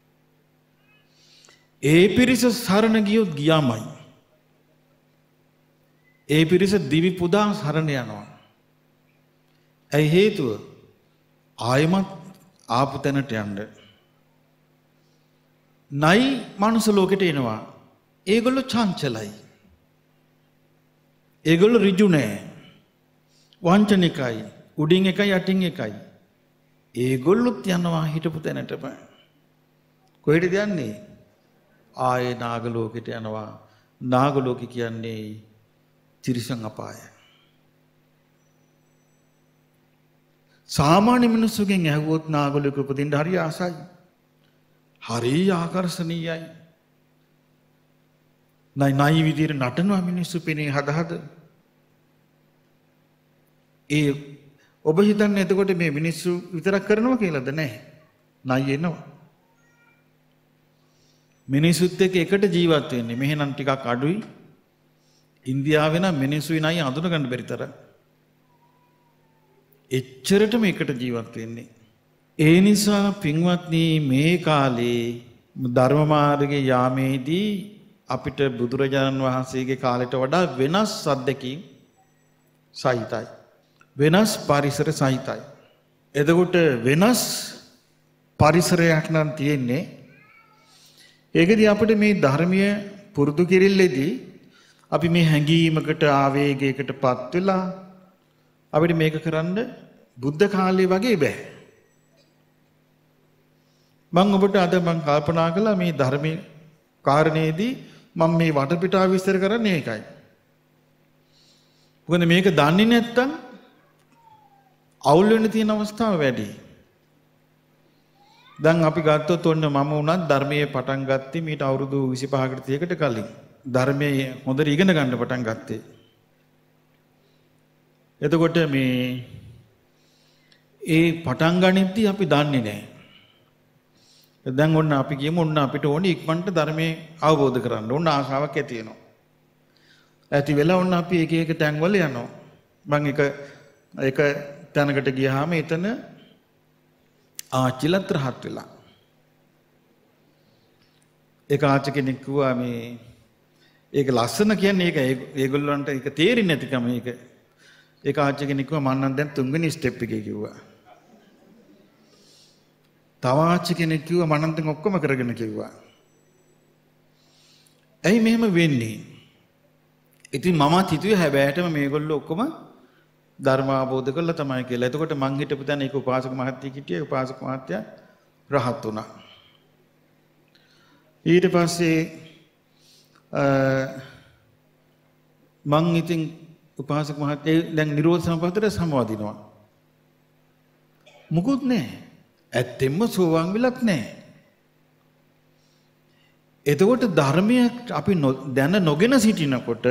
ඒ පිරිස සරණ ගියොත් ගියාමයි. ඒ පිරිස දිවි පුදා සරණ යනවා. ඇයි හේතුව? ආයමත් ආපු තැනට යන්න. නයි මනුස්ස ලෝකෙට එනවා. ඒගොල්ලෝ චංචලයි. ඒගොල්ලෝ ඍජු නෑ. වංචනිකයි. උඩින් එකයි යටින් එකයි. ඒගොල්ලොත් යනවා හිටපු තැනටම. කොහෙටද යන්නේ? ආයේ නාග ලෝකෙට යනවා. නාග ලෝකෙ කියන්නේ තිරිසන් අපාය. සාමාන්‍ය මිනිස්සුගෙන් ඇහුවොත් නාග ලෝකෙ උපදින්න හරි ආසයි. හරි ආකර්ෂණීයයි. නයි නයි විදියට නටනවා මිනිස්සු පෙනේ හද හද. ඒ ඔබ හිතන්නේ එතකොට මේ මිනිස්සු විතරක් කරනවා කියලාද? නැහැ. නයි එනවා. මිනිසුත් එක්ක එකට ජීවත් වෙන්නේ. මෙහෙනම් ටිකක් අඩුයි. ඉන්දියාවේ නම් මිනිස්සුයි නයි අඳුන ගන්න බැරි තරම්. එච්චරටම එකට ජීවත් වෙන්නේ. ඒ නිසා පින්වත්නි, මේ කාලේ ධර්ම මාර්ගයේ යාමේදී අපිට බුදුරජාණන් වහන්සේගේ කාලයට වඩා වෙනස් අත්දැකීම් සහිතයි. වෙනස් පරිසර සහිතයි. එතකොට වෙනස් පරිසරයක් නම් තියෙන්නේ. ඒකදී අපිට මේ ධර්මීය පුරුදු කිරිල්ලේදී අපි මේ හැඟීමකට ආවේගයකටපත් වෙලා අපිට මේක කරන්න බුද්ධ කාලේ වගේ බෑ. මම ඔබට අද මම කල්පනා කළා මේ ධර්මයේ කාරණේදී මම මේ වටපිටාව විස්තර කරන්නේ ඒකයි. මොකද මේක දන්නේ නැත්තම් අවුල් වෙන්න තියෙන අවස්ථාව වැඩි. දැන් අපි ගත්තොත් ඔන්න මම උනත් ධර්මයේ පටන් ගත්තේ මීට අවුරුදු විසිපහකට තිහකට කලින්. ධර්මයේ හොඳට ඉගෙන ගන්න පටන් ගත්තේ. එතකොට මේ ඒ පටන් ගනිද්දී අපි දන්නේ නැහැ. දැන් ඔන්න අපි කියමු ඔන්න අපිට ඕනේ ඉක්මනට ධර්මයේ අවබෝධ කරගන්න. ඔන්න ආශාවක් ඇති වෙනවා. ඇති වෙලා ඔන්න අපි එක එක තැන්වල යනවා. මම එක එක තැනකට ගියාම එතන ආච්චිලත් රහත් වෙලා. ඒක ආච්චි කෙනෙක් කිව්වා මේ ඒක ලස්සන කියන්නේ ඒක ඒගොල්ලන්ට ඒක තේරෙන්නේ නැතිකම ඒක. ඒක ආච්චි කෙනෙක් කිව්වා මම නම් දැන් තුන්වෙනි ස්ටෙප් එකේ කිව්වා. තව ආච්චි කෙනෙක් කිව්වා මම නම් දැන් ඔක්කොම කරගෙන කිව්වා. ඇයි මෙහෙම වෙන්නේ? ඉතින් මමත් හිතුවේ හැබැයිටම මේගොල්ලෝ ඔක්කොම ධර්ම අවබෝධ කරලා තමයි කියලා. එතකොට මං හිටපු තැන ඒක උපාසක මහත්තයෙක් හිටියේ. උපාසක මහත්තයා රහත් වුණා. ඊට පස්සේ මං ඉතින් උපාසක මහත්තයා දැන් නිරෝධ සම්පතට සමවදිනවා. මුකුත් නැහැ. ඇත්තෙන්ම සෝවාන් විලක් නැහැ. එතකොට ධර්මය අපි දැන නොගෙන සිටිනකොට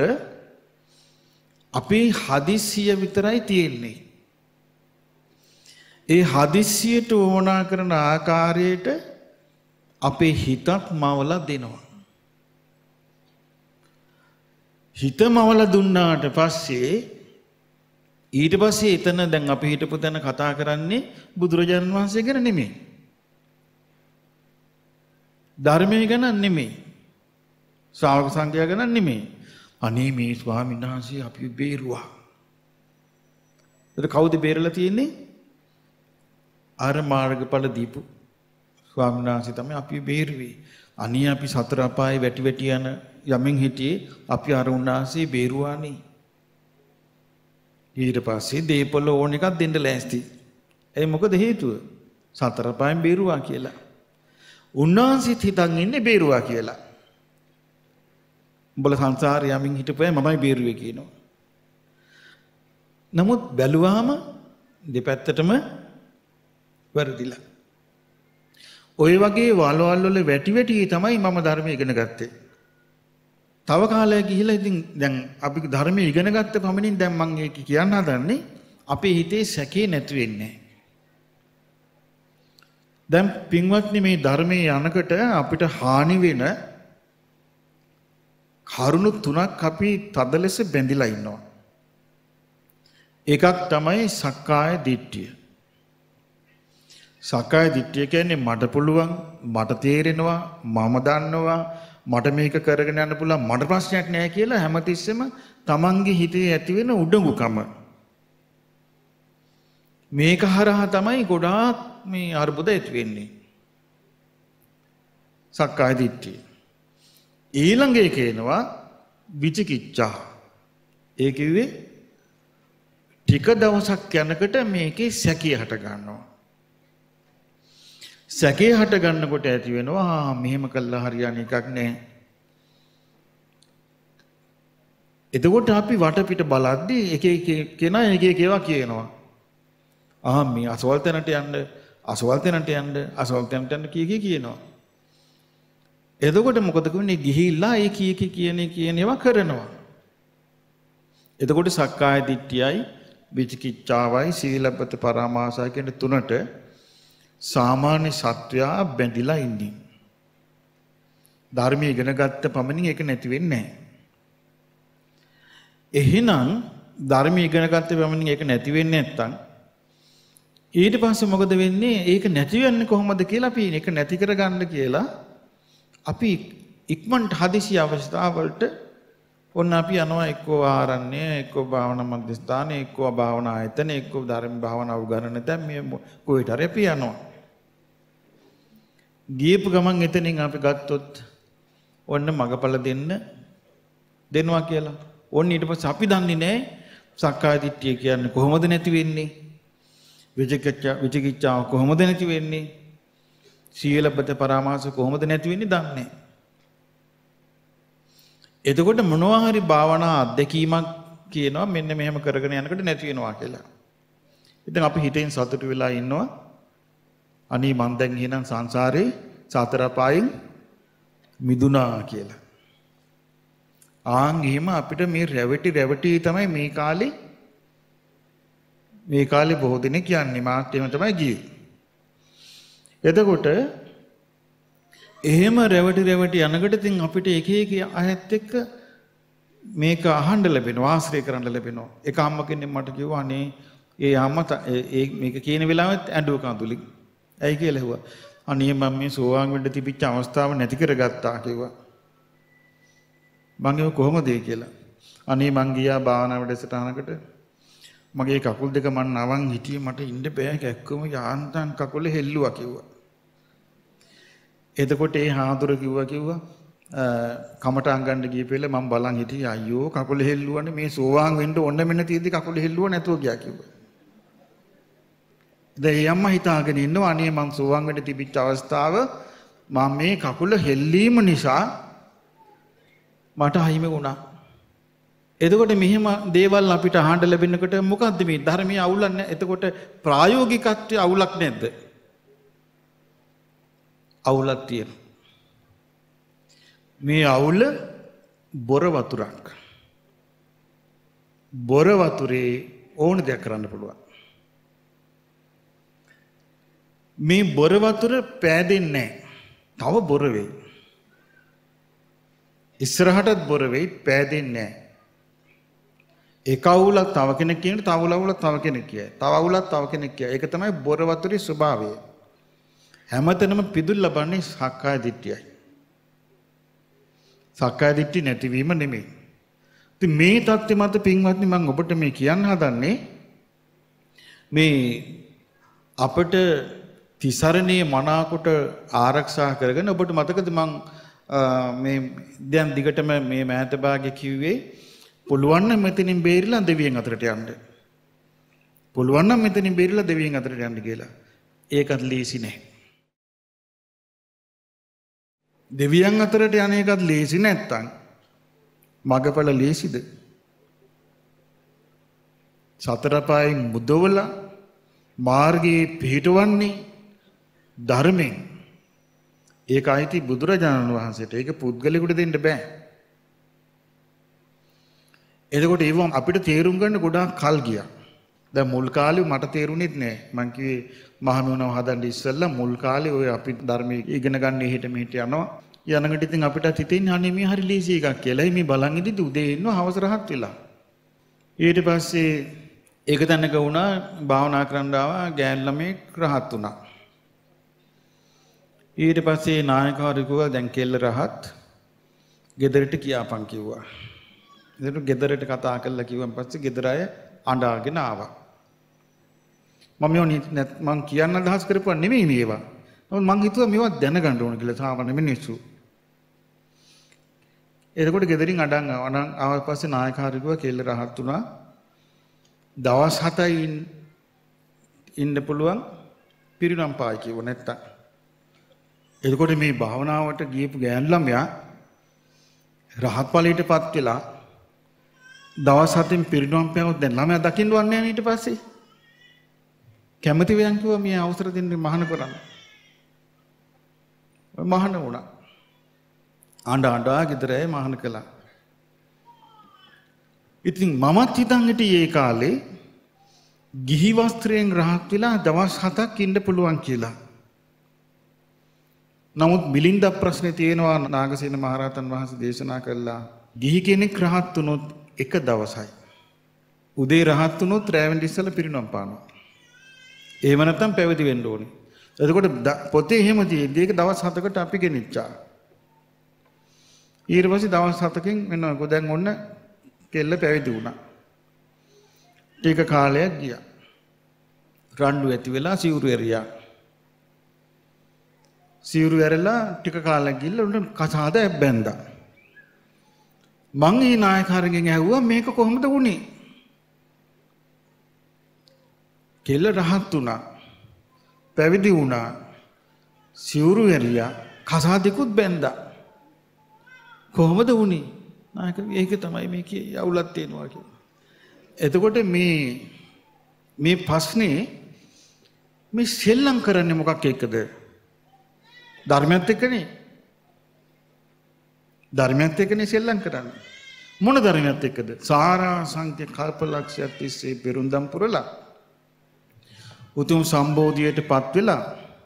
අපේ හදිස්සිය විතරයි තියෙන්නේ. ඒ හදිස්සියට වමනා කරන ආකාරයට අපේ හිතත් මවලා දෙනවා. හිත මවලා දුන්නාට පස්සේ ඊට පස්සේ එතන දැන් අපි හිටපු තැන කතා කරන්නේ බුදුරජාණන් වහන්සේ ගැන නෙමෙයි. ධර්මයේ ගැන නෙමෙයි. ශ්‍රාවක සංඝයා ගැන නෙමෙයි. අනේ මේ ස්වාමීන් වහන්සේ අපි බේරුවා. ඒක කවුද බේරලා තියෙන්නේ? අර මාර්ගඵල දීපු ස්වාමීන් වහන්සේ තමයි අපි බේරුවේ. අනේ අපි සතර අපායේ වැටි වැටි යන යමින් හිටියේ අපි අර උන්වහන්සේ බේරුවානේ. ඊට පස්සේ දීපල ඕන එකක් දෙන්න ලෑස්ති. ඒ මොකද හේතුව? සතර අපායෙන් බේරුවා කියලා. උන්වහන්සේත් හිතන් ඉන්නේ බේරුවා කියලා. උඹලා සංසාරේ යමින් හිටපුවා මමයි බේරුවේ කියනවා. නමුත් බැලුවාම දෙපැත්තටම වැරදිලා. ওই වගේ වලවල් වල වැටි වැටි තමයි මම ධර්මය ඉගෙන ගත්තේ. තව කාලයක් ගිහිලා ඉතින් දැන් අපි ධර්මය ඉගෙන ගත්ත පමණින් දැන් මම ඒක කියන්න හදන්නේ අපේ හිතේ සැකේ නැති වෙන්නේ. දැන් පින්වත්නි මේ ධර්මයේ යනකොට අපිට හානි වෙන කරුණු තුනක් අපි තද ලෙස බැඳිලා ඉන්නවා. එකක් තමයි සක්කාය දිට්ඨිය. සක්කාය දිට්ඨිය කියන්නේ මට පුළුවන්, මට තේරෙනවා, මම දන්නවා, මට මේක කරගෙන යන්න පුළුවන්, මට ප්‍රශ්නයක් නැහැ කියලා හැමතිස්සෙම තමන්ගේ හිතේ ඇති වෙන උඩඟුකම. මේක හරහා තමයි ගොඩාක් මේ අර්බුද ඇති වෙන්නේ. සක්කාය දිට්ඨිය. ඊළඟ එක එනවා විචිකිච්ඡා. ඒ කිව්වේ ටික දවසක් යනකොට මේකේ සැකේ හට ගන්නවා. සැකේ හට ගන්නකොට ඇති වෙනවා මෙහෙම කළා හරියන්නේ එකක් නැහැ. එතකොට අපි වටපිට බලද්දී එක එක කෙනා එක එක ඒවා කියනවා. ආ මේ අසවල් තැනට යන්න, අසවල් තැනට යන්න, අසවල් තැනට යන්න කී කී කියනවා. එතකොට මොකද කරන්නේ? ගිහිල්ලා ඒ කී කී කියන්නේ කියන ඒවා කරනවා. එතකොට සක්කාය දිට්ඨියයි විචිකිච්ඡාවයි සීලබ්බත පරාමාසය කියන තුනට සාමාන්‍ය සත්වයා බැඳිලා ඉන්නේ. ධර්මයේ ඉගෙන ගත්ත පමණින් ඒක නැති වෙන්නේ නැහැ. එහෙනම් ධර්මයේ ඉගෙන ගත්ත පමණින් ඒක නැති වෙන්නේ නැත්තම් ඊට පස්සේ මොකද වෙන්නේ? ඒක නැති වෙන්නේ කොහොමද කියලා අපි ඒක නැති කරගන්න කියලා අපි ඉක්මනට හදිසි අවස්ථාවලට ඔන්න අපි යනවා එක්කෝ ආරණ්‍ය, එක්කෝ භාවනා මධ්‍යස්ථාන, එක්කෝ භාවනා ආයතන, එක්කෝ ධර්ම භාවනා උගන්වන තැන් මේ කොහෙට හරි අපි යනවා. ගියපු ගමන් එතනින් අපි ගත්තොත් ඔන්න මගපල දෙන්න දෙනවා කියලා. ඔන්න ඊට පස්සේ අපි දන්නේ නැහැ සක්කාය දිට්ඨිය කියන්නේ කොහොමද නැති වෙන්නේ? විචිකිච්ඡා විචිකිච්ඡාව කොහොමද නැති වෙන්නේ? සීලබ්බත පරාමාස කොහොමද නැති වෙන්නේ? දන්නේ නැහැ. එතකොට මොනවා හරි භාවනා අත්දැකීමක් කියනවා මෙන්න මෙහෙම කරගෙන යනකොට නැති වෙනවා කියලා. ඉතින් අපි හිතෙන් සතුටු වෙලා ඉන්නවා. අනේ මං දැන් එහෙනම් සංසාරේ සතර පායෙන් මිදුණා කියලා. ආන් එහෙම අපිට මේ රැවටි රැවටි තමයි මේ කාලේ මේ කාලේ බොහෝ දෙනෙක් කියන්නේ මාත් එහෙම තමයි ගියේ. එතකොට එහෙම රැවටි රැවටි යනකොට ඉතින් අපිට එක එක අයත් එක්ක මේක අහන්න ලැබෙනවා ආශ්‍රය කරන්න ලැබෙනවා. එක අම්ම කෙනෙක් මට කිව්වා අනේ ඒ අම්මා ඒ මේක කියන වෙලාවෙත් ඇඬුව කඳුලි. ඇයි කියලා ඇහුවා. අනේ මම මේ සෝවාන් වෙන්න තිබිච්ච අවස්ථාව නැති කරගත්තා කිව්වා. මං ඒක කොහොමද ඒ කියලා. අනේ මං ගියා භාවනා වැඩසටහනකට මගේ කකුල් දෙක මන් නවන් හිටියේ මට ඉන්න බෑ කැක්කම යාන්තම් කකුල හෙල්ලුවා කිව්වා. එතකොට ඒ හාමුදුර කිව්වා කිව්වා කමටහන් ගන්න ගියපෙල මම බලන් හිටියේ අයියෝ කකුල හෙල්ලුවානේ මේ සෝවාන් වෙන්න ඕන මෙන්න තියෙද්දි කකුල හෙල්ලුවා නැතුව ගියා කිව්වා. දැන් අම්මා හිතාගෙන ඉන්නවා අනේ මං සෝවාන් වෙන්න තිබිච්ච අවස්ථාව මම මේ කකුල හෙල්ලීම නිසා මට අහිමි වුණා. එතකොට මෙහෙම දේවල් අපිට අහන්න ලැබෙනකොට මොකද්ද මේ ධර්මයේ අවුලක් නැහැ. එතකොට ප්‍රායෝගිකත්වයේ අවුලක් නැද්ද? අවුලක් තියෙනවා. මේ අවුල බොර වතුරක්. බොර වතුරේ ඕන දෙයක් කරන්න පුළුවන්. මේ බොර වතුර පෑදෙන්නේ නැහැ. තව බොර වෙයි. ඉස්සරහටත් බොර වෙයි පෑදෙන්නේ නැහැ. එක අවුලක් තව කෙනෙක් කියනට තව අවුලක් තව කෙනෙක් කියයි. තව අවුලක් තව කෙනෙක් කියයි. ඒක තමයි බොර වතුරේ ස්වභාවය. හැමතැනම පිදුල් ලබන්නේ සක්කාය දිට්ඨියයි. සක්කාය දිට්ඨි නැතිවීම නෙමෙයි. ඉතින් මේ தත්ත්වෙ මත පින්වත්නි මම ඔබට මේ කියන්න හදන්නේ මේ අපිට තිසරණේ මනාකොට ආරක්ෂා කරගෙන ඔබට මතකද මම මේ දැන් දිගටම මේ මෑත භාගයේ කිව්වේ පුළුවන් නම් මෙතනින් බේරිලා දෙවියන් අතරට යන්න. පුළුවන් නම් මෙතනින් බේරිලා දෙවියන් අතරට යන්න කියලා. ඒකත් ලේසි නෑ. දෙවියන් අතරට යන එකත් ලේසි නැත්තම් මගපල ලේසිද? සතර පායෙන් මුදවලා මාර්ගයේ පිහිටවන්නේ ධර්මයෙන්. ඒක අයිති බුදුරජාණන් වහන්සේට. ඒක පුද්ගලයෙකුට දෙන්න බෑ. එතකොට ඒව අපිට තේරුම් ගන්න ගොඩාක් කල් ගියා. දැන් මුල් කාලේ මට තේරුණෙත් නෑ. මං කිව්වේ මහමෙවුනව හදන්න ඉස්සෙල්ලා මුල් කාලේ ඔය අපි ධර්මයේ ඉගෙන ගන්න එහෙට මෙහෙට යනවා. යනකොට ඉතින් අපිට හිතෙන්නේ අනේ මේ හරි ලීසි එකක් කියලා. මේ බලන් ඉඳි උදේ ඉන්නවා හවස රහත් වෙලා. ඊට පස්සේ ඒක තැනක වුණා භාවනා කරන්න ආවා ගෑන් ළමෙක් රහත් වුණා. ඊට පස්සේ නායකවරු කිව්වා දැන් කෙල්ල රහත් ගෙදරට කියාපන් කිව්වා. එතකොට ගෙදරට කතා කරලා කිව්වන් පස්සේ ගෙදර අය අඬාගෙන ආවා. මම මම කියන්න අදහස් කරපුවා නෙමෙයි මේවා. නමුත් මං හිතුවා මේවා දැනගන්න ඕන කියලා සාමාන්‍ය මිනිස්සු. එතකොට ගෙදරින් අඬන් ආවා. ආවට පස්සේ නායකවරු කිව්වා කෙල්ල රහත් වුණා. දවස් හතයි ඉන්න පුළුවන් පිරිනම් පායි කිව්ව නැත්තම්. එතකොට මේ භාවනාවට ගියපු ගෑන් ළමයා රහත් ඵලයටපත් වෙලා දවස් හතෙන් පිරිනම් පෑවොත් දැන් ළමයා දකින්න වන්නේ නැහැ ඊට පස්සේ. කැමති වෙයන් කිව්වා මේ අවසර දෙන්න මහාන කරන්න. මහාන වුණා. අඬ අඬා ගෙදරේ මහාන කළා. ඉතින් මමත් හිතන් හිටියේ ඒ කාලේ ගිහි වස්ත්‍රයෙන් රහත් වෙලා දවස් හතක් ඉන්න පුළුවන් කියලා. නමුත් මිලින්ද ප්‍රශ්නේ තියෙනවා නාගසේන මහරහතන් වහන්සේ දේශනා කළා ගිහි කෙනෙක් රහත් වුණොත් එක දවසයි. උදේ රහත් වුණොත් රැ වෙන්න ඉස්සෙල්ලා පිරිනොම් පානවා. එහෙම නැත්නම් පැවිදි වෙන්න ඕනේ. එතකොට පොතේ එහෙම තියෙද්දි ඒක දවස් හතකට අපි ගෙනිච්චා. ඊට පස්සේ දවස් හතකින් වෙනවා දැන් ඔන්න කෙල්ල පැවිදි වුණා. ටික කාලයක් ගියා. රණ්ඩු ඇති වෙලා සිවුරු එරියා. සිවුරු ඇරලා ටික කාලයක් ගිහලා උන්ට කසාද බැන්දා. මං ඊ නායකයන්ගෙන් ඇහුවා මේක කොහොමද වුනේ? කෙල්ල රහත් වුණා. පැවිදි වුණා. සිවුරු එරියා. කසාදෙකුත් බැන්දා. කොහොමද වුනේ? නායක ඒක තමයි මේකේ යවුලක් තියෙනවා කියලා. එතකොට මේ මේ ප්‍රශ්නේ මේ සෙල්ලම් කරන්නේ මොකක් එක්කද? ධර්මයත් එක්කනේ. ධර්මයත් එක්කනේ සෙල්ලම් කරන්නේ. මොන ධර්මයත් එක්කද? සාරා සංඛ්‍ය කල්පලක්ෂයක් තිස්සේ පෙරුම්දම් පුරලා උතුම් සම්බෝධියටපත් වෙලා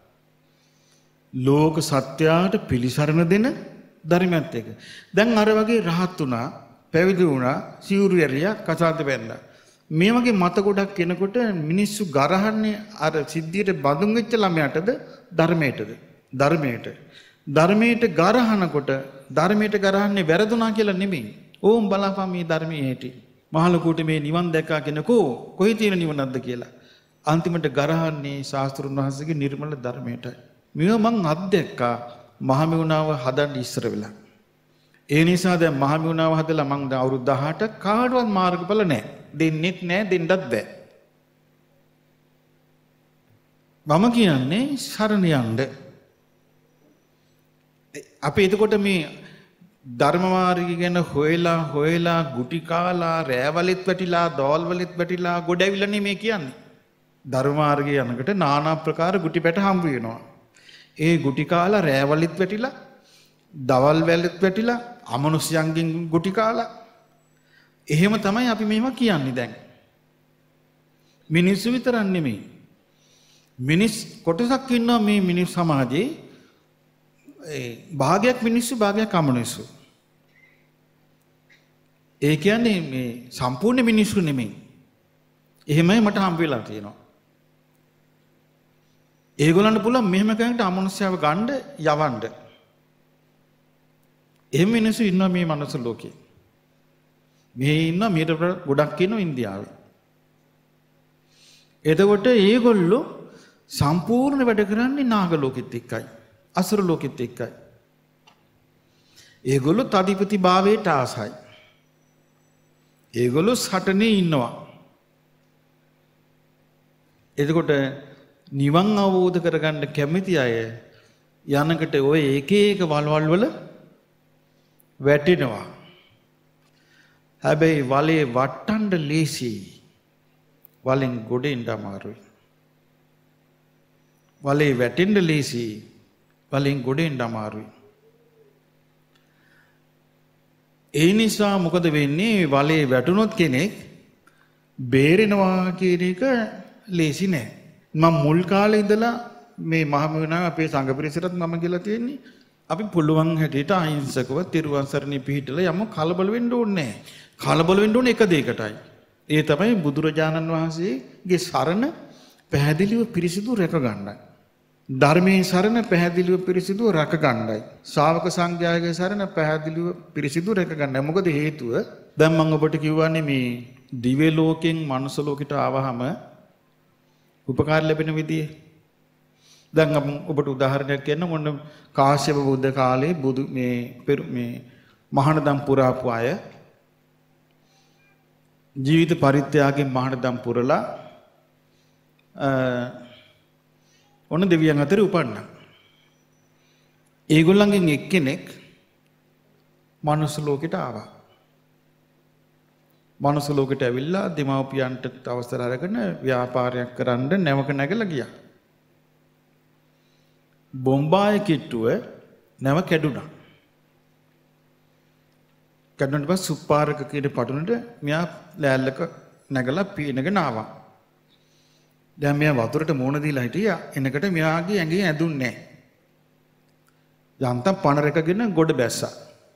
ලෝක සත්‍යයට පිළිසරණ දෙන ධර්මයත් එක. දැන් අර වගේ රහත් වුණා, පැවිදි වුණා, සිවුරු ඇරියා, කසාද බැන්දා. මේ වගේ මත ගොඩක් කෙනකොට මිනිස්සු ගරහන්නේ අර සිද්ධියට බඳුන් වෙච්ච ළමයටද ධර්මයටද? ධර්මයට. ධර්මයට ගරහනකොට ධර්මයට ගරහන්නේ වැරදුනා කියලා නෙමෙයි. ඕම් බලාපන් මේ ධර්මයේ හැටි. මහලකුට මේ නිවන් දැක්කා කියනකෝ කොහේ තියෙන නිවනක්ද කියලා. අන්තිමට ගරහන්නේ ශාස්ත්‍රුන් වහන්සේගේ නිර්මල ධර්මයටයි. මේව මං අත්දැක්කා මහමෙවුනාව හදන්න ඉස්සර වෙලා. ඒ නිසා දැන් මහමෙවුනාව හදලා මං දැන් අවුරුදු දහඅට කාටවත් මාර්ගඵල නැහැ. දෙන්නෙත් නැහැ, දෙන්නත් බෑ. මම කියන්නේ සරණ යන්න. අපි එතකොට මේ ධර්ම මාර්ගය ගැන හොයලා හොයලා ගුටි කාලා රෑවලෙත් වැටිලා දවල්වලෙත් වැටිලා ගොඩ ඇවිල්ලා නෙමෙයි කියන්නේ. ධර්ම මාර්ගය යනකොට নানা ප්‍රකාර ගුටි පැට හම්බ වෙනවා. ඒ ගුටි කාලා රෑවලෙත් වැටිලා දවල් වැලෙත් වැටිලා අමනුෂ්‍යයන්ගෙන් ගුටි කාලා එහෙම තමයි අපි මේවා කියන්නේ දැන්. මිනිස්සු විතරක් නෙමෙයි. මිනිස් කොටසක් ඉන්නවා මේ මිනිස් සමාජයේ ඒ භාගයක් මිනිස්සු භාගයක් අමනුෂ්‍යු. ඒ කියන්නේ මේ සම්පූර්ණ මිනිස්සු නෙමෙයි. එහෙමයි මට හම්බ වෙලා තියෙනවා. ඒගොල්ලන්ට පුළුවන් මෙහෙම කෙනෙක්ට අමනුෂ්‍යව ගන්න යවන්න. එහෙම මිනිස්සු ඉන්නවා මේ මනුස්ස ලෝකේ. මේ ඉන්නවා මීට ගොඩක් ඉන්නවා ඉන්දියාවේ. එතකොට ඒගොල්ලෝ සම්පූර්ණ වැඩ කරන්නේ නාග ලෝකෙත් එක්කයි. අසුර ලෝකෙත් එක්කයි. ඒගොල්ලෝ තදිපති භාවයට ආසයි. ඒගොල්ලෝ සටනේ ඉන්නවා. එතකොට නිවන් අවබෝධ කරගන්න කැමති අය යනකට ඔය එක එක වල්වල් වල වැටෙනවා. හැබැයි වලේ වට්ටන්න ලේසි. වලෙන් ගොඩ එන්න අමාරුයි. වලේ වැටෙන්න ලේසි. වලෙන් ගොඩ එන්න අමාරුයි. ඒ නිසා මොකද වෙන්නේ? වලේ වැටුනොත් කෙනෙක් බේරෙනවා කියන එක ලේසි නෑ. මම මුල් කාලේ ඉඳලා මේ මහමෙවුනා අපේ සංඝ පිරිසටත් මම කියලා තියෙන්නේ අපි පුළුවන් හැටියට අහිංසකව තිරුවන් සරණේ පිහිටලා යමු, කලබල වෙන්න ඕනේ නෑ. කලබල වෙන්න ඕනේ එක දෙයකටයි. ඒ තමයි බුදුරජාණන් වහන්සේගේ සරණ පැහැදිලිව පිරිසිදු රැක ගන්නයි. ධර්මයේ සරණ පැහැදිලිව පිරිසිදුව රැක ගන්නයි. ශ්‍රාවක සංඝයාගේ සරණ පැහැදිලිව පිරිසිදුව රැක ගන්නයි. මොකද හේතුව දැන් මම ඔබට කියවන්නේ මේ දිව්‍ය ලෝකෙන් මනුස්ස ලෝකෙට ආවහම උපකාර ලැබෙන විදිය. දැන් ඔබට උදාහරණයක් කියන්න මොන කාශ්‍යප බුද්ධ කාලේ බුදු මේ මේ මහානදම් පුරාපු අය ජීවිත පරිත්‍යාගයෙන් මහානදම් පුරලා ඔන්න දෙවියන් අතරේ උපන්නා. ඒගොල්ලන්ගෙන් එක්කෙනෙක් මනුස්ස ලෝකෙට ආවා. මනුස්ස ලෝකෙට ඇවිල්ලා දෙමව්පියන්ට අවසර අරගෙන ව්‍යාපාරයක් කරන්න නැවක නැගලා ගියා. බොම්බාය කිට්ටුව නැව කැඩුනා. කැඩුණාට පස්සේ සුප්පාරක කියන පටුනට මෙයා ලෑල්ලක නැගලා පීනගෙන ආවා. දැන් මෙයා වතුරට මෝන දීලා හිටියා. එනකට මෙයාගේ ඇඟේ ඇදුන්නේ නැහැ. යන්තම් පණ රැකගෙන ගොඩ බැස්සා.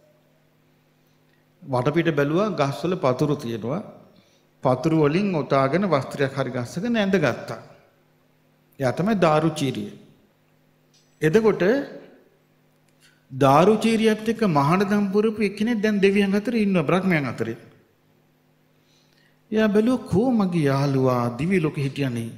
වටපිට බැලුවා ගස්වල පතුරු තියෙනවා. පතුරු වලින් ඔතාගෙන වස්ත්‍රයක් හරි ගස්සගෙන ඇඳගත්තා. එයා තමයි දාරුචීරිය. එතකොට දාරුචීරියත් එක්ක මහානදම් පුරපු එක්කෙනෙක් දැන් දෙවියන් අතරේ ඉන්නවා, බ්‍රහ්මයන් අතරේ. එයා බැලුවා කෝ මගේ යාළුවා දිව්‍ය ලෝකෙ හිටියනේ.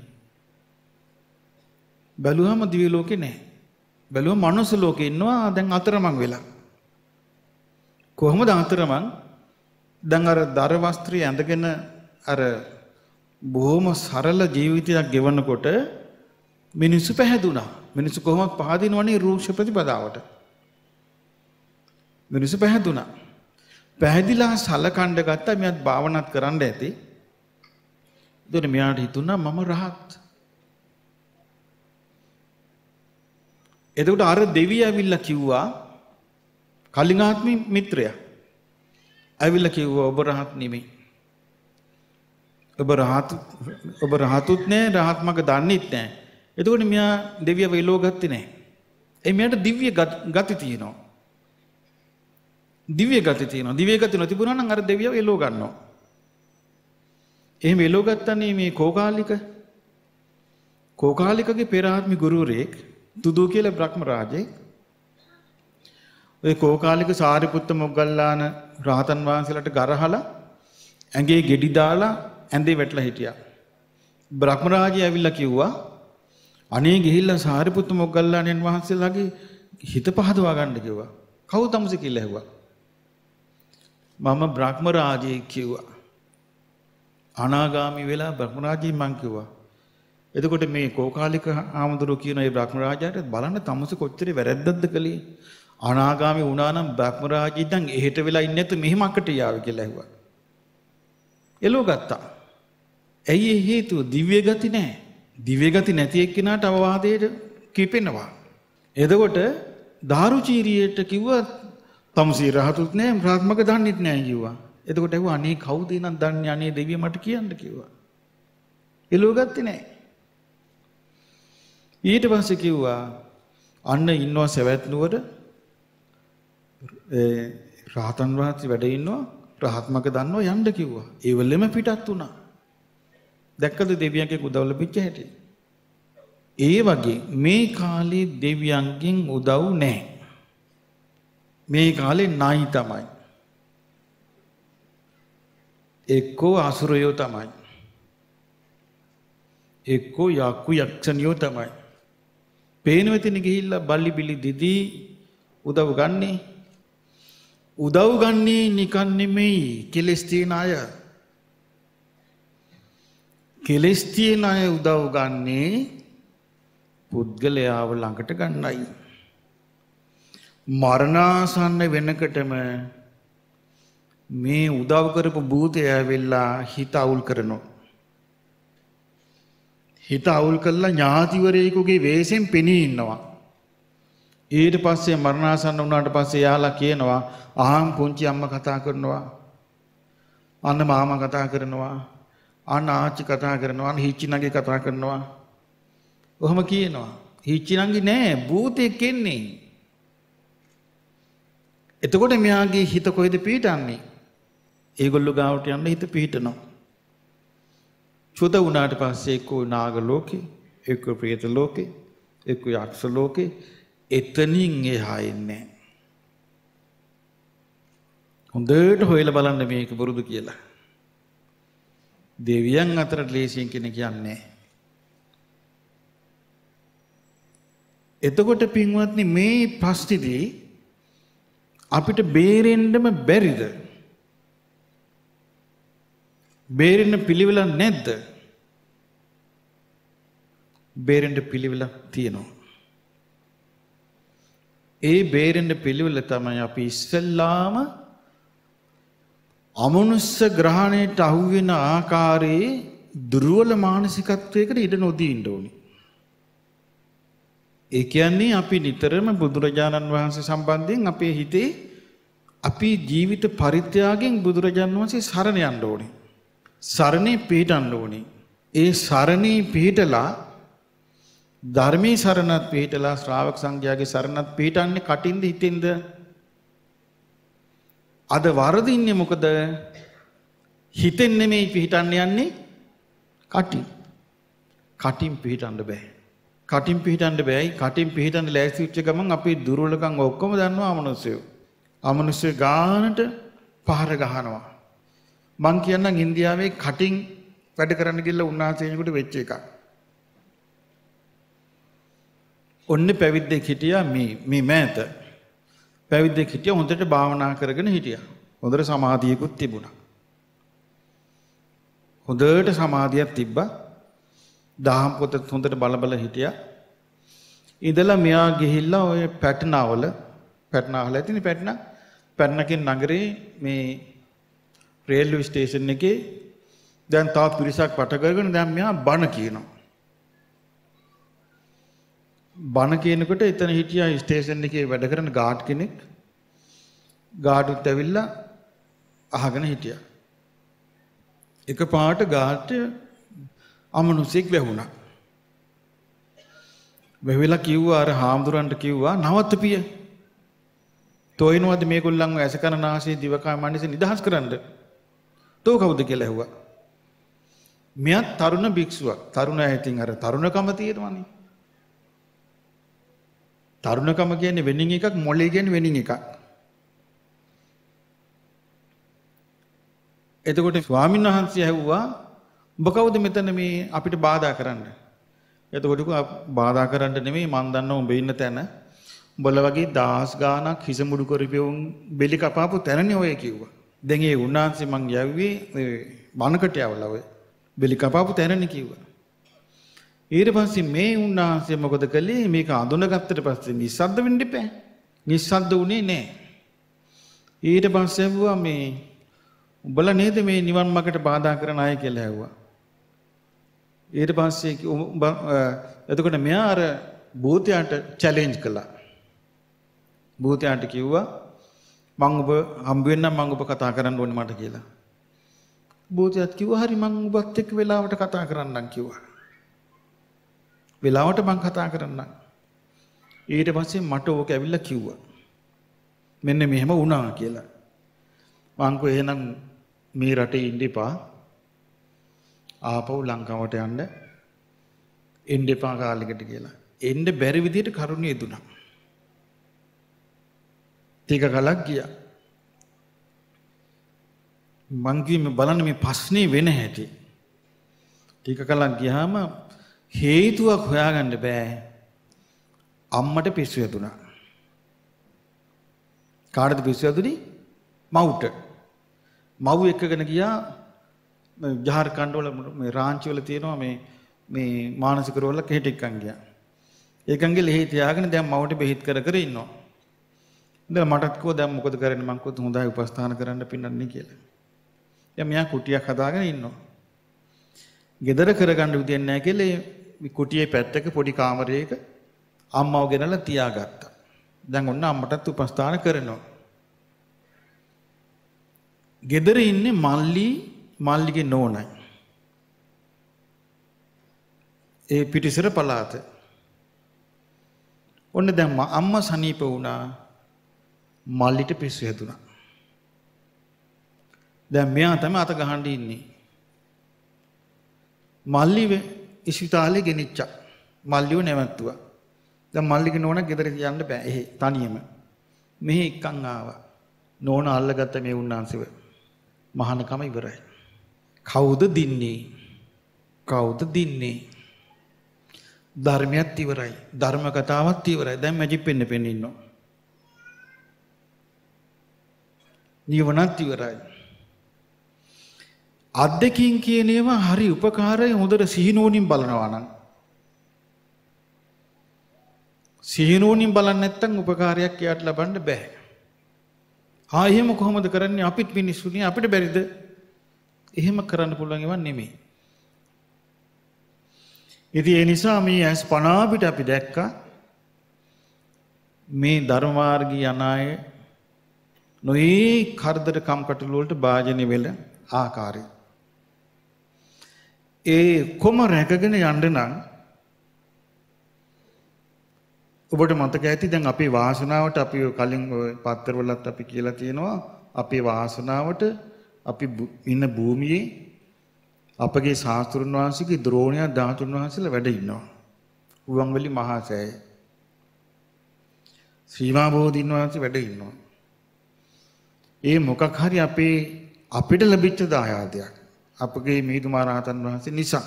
බැලුවාම දිව්‍ය ලෝකේ නැහැ. බැලුවා මනුස්ස ලෝකේ ඉන්නවා. දැන් අතරමං වෙලා. කොහොමද අතරමං? දැන් අර දර වස්ත්‍රය ඇඳගෙන අර බොහොම සරල ජීවිතයක් ගෙවනකොට මිනිස්සු පැහැදුනා. මිනිස්සු කොහොමද පහදිනවනේ රූක්ෂ ප්‍රතිපදාවට. මිනිස්සු පැහැදුනා. පැහැදිලා සලකණ්ඩ ගත්තා. මෙයාත් භාවනාත් කරන්න ඇති. එතකොට මෙයාට හිතුණා මම රහත්. එතකොට අර දෙවිය ඇවිල්ලා කිව්වා, කලින් ආත්මේ මිත්‍රයා ඇවිල්ලා කිව්වා ඔබ රහත් නෙමෙයි. ඔබ රහත් ඔබ රහතුත් නෑ රහත් මග දන්නෙත් නෑ. එතකොට මෙයා දෙවියව එලෝ ගත්තේ නෑ. ඒ මෙයාට දිව්‍ය ගති තියෙනවා. දිව්‍ය ගති තියෙනවා. දිව්‍ය ගති නොතිබුණා නම් අර දෙවියව එලෝ ගන්නවා. එහෙම එලෝ ගත්තනේ මේ කෝකාලික කෝකාලිකගේ පෙර ආත්මි ගුරුවරයෙක් තුදු කියලා බ්‍රහ්ම රාජේ. ඔය කෝකාලික සාරිපුත්ත මොග්ගල්ලාන රහතන් වහන්සේලාට ගරහලා ඇඟේ ගෙඩි දාලා ඇඳේ වැටලා හිටියා. බ්‍රහ්ම රාජයා ඇවිල්ලා කිව්වා අනේ ගිහිල්ලා සාරිපුත්ත මොග්ගල්ලාණන් වහන්සේලාගේ හිත පහදවා ගන්න කිව්වා. කවුද තමුසේ කියලා ඇහුවා. මම බ්‍රහ්ම රාජයෙක් කිව්වා. අනාගාමි වෙලා බ්‍රහ්ම රාජයෙක් මං කිව්වා. එතකොට මේ කෝකාලික ආමඳුරු කියන ඒ බ්‍රහ්ම රාජයාට බලන්න තමුසේ කොච්චර වැරද්දක්ද කළේ. අනාගාමි වුණා නම් බ්‍රහ්ම රාජයෙක් දැන් එහෙට වෙලා ඉන්නේ නැතු මෙහෙම අකට යාවේ කියලා ඇහුවා. එලෝ ගත්තා. ඇයි හේතුව? දිව්‍ය ගති නැහැ. දිව්‍ය ගති නැති එක්කෙනාට අවවාදයට කිපෙනවා. එතකොට දාරුචීරියට කිව්වා තමුසේ රහතුත් නැහැ ප්‍රාත්මක දන්නෙත් නැහැ කිව්වා. එතකොට ඇහුවා අනේ කවුද එනන් දන්නේ අනේ දෙවිය මට කියන්න කිව්වා. එලෝ ගත්තේ නැහැ. ඊට පස්සේ කිව්වා අන්න ඉන්නවා සවැත් නුවර ඒ රහතන් වහන්සේ වැඩ ඉන්නවා රහත්මක දන්නවා යන්න කිව්වා. ඒ වෙලෙම පිටත් වුණා. දැක්කද දෙවියන්ගේ උදව් ලැබිච්ච හැටි? ඒ වගේ මේ කාලේ දෙවියන්ගෙන් උදව් නැහැ. මේ කාලේ නයි තමයි. එක්කෝ අසුරයෝ තමයි. එක්කෝ යක්කු යක්ෂණියෝ තමයි. පේනවෙතින ගිහිල්ලා බල්ලි බිලි දිදී උදව් ගන්නේ. උදව් ගන්නේ නිකන් නෙමෙයි කෙලස් තියන අය. කෙලස් තියන අය උදව් ගන්නේ පුද්ගලයාව ළඟට ගන්නයි. මරණාසන්න වෙනකටම මේ උදව් කරපු භූතය ඇවිල්ලා හිත අවුල් කරනවා. හිත අවුල් කරලා ඥාතිවරයෙකුගේ වෙස්ෙන් පෙනී ඉන්නවා. ඊට පස්සේ මරණාසන්න වුණාට පස්සේ යාලා කියනවා අහම් පුංචි අම්මා කතා කරනවා. අන්න මාමා කතා කරනවා. අන්න ආච්චි කතා කරනවා. අන්න හිච්චි නංගි කතා කරනවා. ඔහොම කියනවා. හිච්චි නංගි නෑ භූතෙක් එන්නේ. එතකොට මෙයාගේ හිත කොහෙද පිහිටන්නේ? ඒගොල්ලෝ ගාවට යන්න හිත පිහිටනවා. චුත වුණාට පස්සේ එක්කෝ නාග ලෝකේ, එක්කෝ ප්‍රේත ලෝකේ, එක්කෝ යක්ෂ ලෝකේ එතනින් එහා එන්නේ. හොඳට හොයලා බලන්න මේක පුරුදු කියලා. දෙවියන් අතරට ලේසියෙන් කෙනෙක් යන්නේ. එතකොට පින්වත්නි මේ ප්‍රශ්නේදී අපිට බේරෙන්නම බැරිද? බේරෙන්න පිළිවෙල නැද්ද? බේරෙන්න පිළිවෙල තියෙනවා. ඒ බේරෙන්න පිළිවෙල තමයි අපි ඉස්සෙල්ලාම අමනුෂ්‍ය ග්‍රහණයට අහු වෙන ආකාරයේ දුර්වල මානසිකත්වයකට ඉඩ නොදී ඉන්න ඕනේ. ඒ කියන්නේ අපි නිතරම බුදුරජාණන් වහන්සේ සම්බන්ධයෙන් අපේ හිතේ අපි ජීවිත පරිත්‍යාගයෙන් බුදුරජාණන් වහන්සේ සරණ යන්න ඕනේ. සරණේ පිහිටන්න ඕනේ. ඒ සරණේ පිහිටලා ධර්මයේ සරණත් පිහිටලා ශ්‍රාවක සංඝයාගේ සරණත් පිහිටන්නේ කටින්ද හිතෙන්ද? අද වරදින්නේ මොකද? හිතෙන් නෙමෙයි පිහිටන්න යන්නේ කටින්. කටින් පිහිටන්න බෑ. කටින් පිහිටන්න බෑයි. කටින් පිහිටන්න ලෑස්ති වෙච්ච ගමන් අපේ දුර්වලකම් ඔක්කොම දන්නවා අමනුෂ්‍යයෝ. අමනුෂ්‍ය ගානට පහර ගහනවා. මං කියන්නම් ඉන්දියාවේ කටින් වැඩ කරන්න ගිහලා උන්වහන්සේනකට වෙච්ච එකක්. ඔන්නේ පැවිද්දෙක් හිටියා මේ මේ මෑත. පැවිද්දෙක් හිටියා හොඳට භාවනා කරගෙන හිටියා. හොඳට සමාධියකුත් තිබුණා. හොඳට සමාධියක් තිබ්බා. දහම් පොත හොඳට බල බල හිටියා. ඉඳලා මෙයා ගිහිල්ලා ඔය පැටනාවල පැටනාවල ඇතිනේ පැටනා පැටනකින් නගරේ මේ රේල්වේ ස්ටේෂන් එකේ දැන් තව පිරිසක් පට කරගෙන දැන් මෙයා බණ කියනවා. බණ කියනකොට එතන හිටියා ස්ටේෂන් එකේ වැඩ කරන ගාඩ් කෙනෙක්. ගාඩ්ුත් ඇවිල්ලා අහගෙන හිටියා. එකපාරට ගාට අමනුෂෙක් වැහුණා. වැවිලා කිව්වා අර හාමුදුරන්ට කිව්වා නවත්තපිය. තෝයිනවද මේගොල්ලන්ව ඇස කන නාසය දිවකය මනස නිදහස් කරන්න. තෝ කවුද කියලා ඇහුවා. මෙයත් තරුණ භික්ෂුවක්. තරුණ ඇතින් අර තරුණකම තියෙනවනේ. තරුණකම කියන්නේ වෙනින් එකක්, මොළේ කියන්නේ වෙනින් එකක්. එතකොට ස්වාමීන් වහන්සේ ඇහුවා ඔබ කවුද මෙතන මේ අපිට බාධා කරන්න? එතකොට බාධා කරන්න නෙමෙයි මන් දන්නවා උඹ ඉන්න තැන. උඹලා වගේ දහස් ගාණක් හිස මුඩු කරපියුන් බෙලි කපාපු තැනනේ ඔය කිව්වා. දැන් ඒ උන්වහන්සේ මං යව්වේ වනකට යවලා ඔය බෙලි කපාපු තැනනේ කිව්වා. ඊට පස්සේ මේ උන්වහන්සේ මොකද කළේ? මේක අඳුනගත්තට පස්සේ නිස්සද්ද වෙන්න එපා. නිස්සද්ද උනේ නැහැ. ඊට පස්සේ ඇහුවා මේ උඹලා නේද මේ නිවන් මාර්ගට බාධා කරන අය කියලා ඇහුවා. ඊට පස්සේ එතකොට මෙයා අර භූතයාට චැලෙන්ජ් කළා. භූතයාට කිව්වා මං ඔබ හම්බ වෙන්නම් මං ඔබ කතා කරන්න ඕනේ මට කියලා. භූතයාත් කිව්වා හරි මං ඔබත් එක්ක වෙලාවට කතා කරන්නම් කිව්වා. වෙලාවට මං කතා කරන්නම්. ඊට පස්සේ මට ඕක ඇවිල්ලා කිව්වා. මෙන්න මෙහෙම වුණා කියලා. මං කෝ එහෙනම් මේ රටේ ඉන්න එපා. ආපහු ලංකාවට යන්න එන්න එපා කාලෙකට කියලා. එන්න බැරි විදිහට කරුණේ දුනා. ටික කලක් ගියා. මං කිව්වේ බලන්න මේ ප්‍රශ්නේ වෙන හැටි. ටික කලක් ගියාම හේතුවක් හොයාගන්න බෑ. අම්මට පිස්සු හැදුනා. කාටද පිස්සු හැදුනේ? මව්ට. මව් එක්කගෙන ගියා ජාර්ඛණ්ඩ වල මේ රාංචි වල තියෙනවා මේ මේ මානසික රෝග වල කෙහෙට එක්කන් ගියා. ඒකන් ගිහලා එහෙ තියාගෙන දැන් මවට බෙහෙත් කර කර ඉන්නවා. ඉතින් මටත් කිව්වා දැන් මොකද කරන්නේ? මං කිව්වා හොඳයි උපස්ථාන කරන්න පින්නන්නේ කියලා. දැන් මෙයා කුටියක් හදාගෙන ඉන්නවා. ගෙදර කරගන්න විදියක් නැහැ කියලා මේ කුටියේ පැත්තක පොඩි කාමරයක අම්මව ගෙනලා තියාගත්තා. දැන් ඔන්න අම්මටත් උපස්ථාන කරනවා. ගෙදර ඉන්නේ මල්ලි මල්ලිගේ නෝනයි. ඒ පිටිසර පළාත. ඔන්න දැන් අම්මා සනීප වුණා. මල්ලිට පිස්සු හැදුනා. දැන් මෙයා තමයි අත ගහන්න ඉන්නේ. මල්ලි ඉස්පිතාලේ ගෙනිච්චා. මල්ලිව නැවැත්තුවා. දැන් මල්ලිගේ නෝනා ගෙදර යන්න බෑ. එහෙ තනියම. මෙහි එක්කන් ආවා. නෝනා අල්ලගත්ත මේ උන්නාන්සෙව. මහානකම ඉවරයි. කවුද දින්නේ? කවුද දින්නේ? ධර්මයක් ඉවරයි. ධර්ම කතාවක් ඉවරයි. දැන් මැජික් පෙන්න පෙන්න ඉන්නවා. නිවනත් ඉවරයි. අද්දකින් කියන ඒවා හරි උපකාරයි හොඳට සිහිනුවණින් බලනවා නම්. සිහිනුවණින් බලන්නේ නැත්නම් උපකාරයක් එයාට ලබන්න බෑ. ආ එහෙම කොහොමද කරන්නේ? අපිත් මිනිස්සුනේ අපිට බැරිද? එහෙම කරන්න පුළුවන් ඒවා නෙමෙයි. ඉතින් ඒ නිසා මේ ඇස් පන අපිට අපි දැක්කා මේ ධර්ම මාර්ගී යන අය නොයේ කරදර කම්කටොළු වලට භාජනය වෙල ආකාරය. ඒ කොම රැකගෙන යන්න නම් ඔබට මතක ඇති දැන් අපේ වාසනාවට අපි කලින් පත්තරවලත් අපි කියලා තියෙනවා අපේ වාසනාවට අපි ඉන්න භූමියේ අපගේ ශාස්ත්‍රුන් වහන්සේගේ ද්‍රෝණිය ධාතුන් වහන්සේලා වැඩ ඉන්නවා. රුවන්වැලි මහා සෑය. සීමා බෝධීන් වහන්සේ වැඩ ඉන්නවා. ඒ මොකක් හරි අපේ අපිට ලැබිච්ච දායාදයක්. අපගේ මිහිඳුමා රහතන් වහන්සේ නිසා.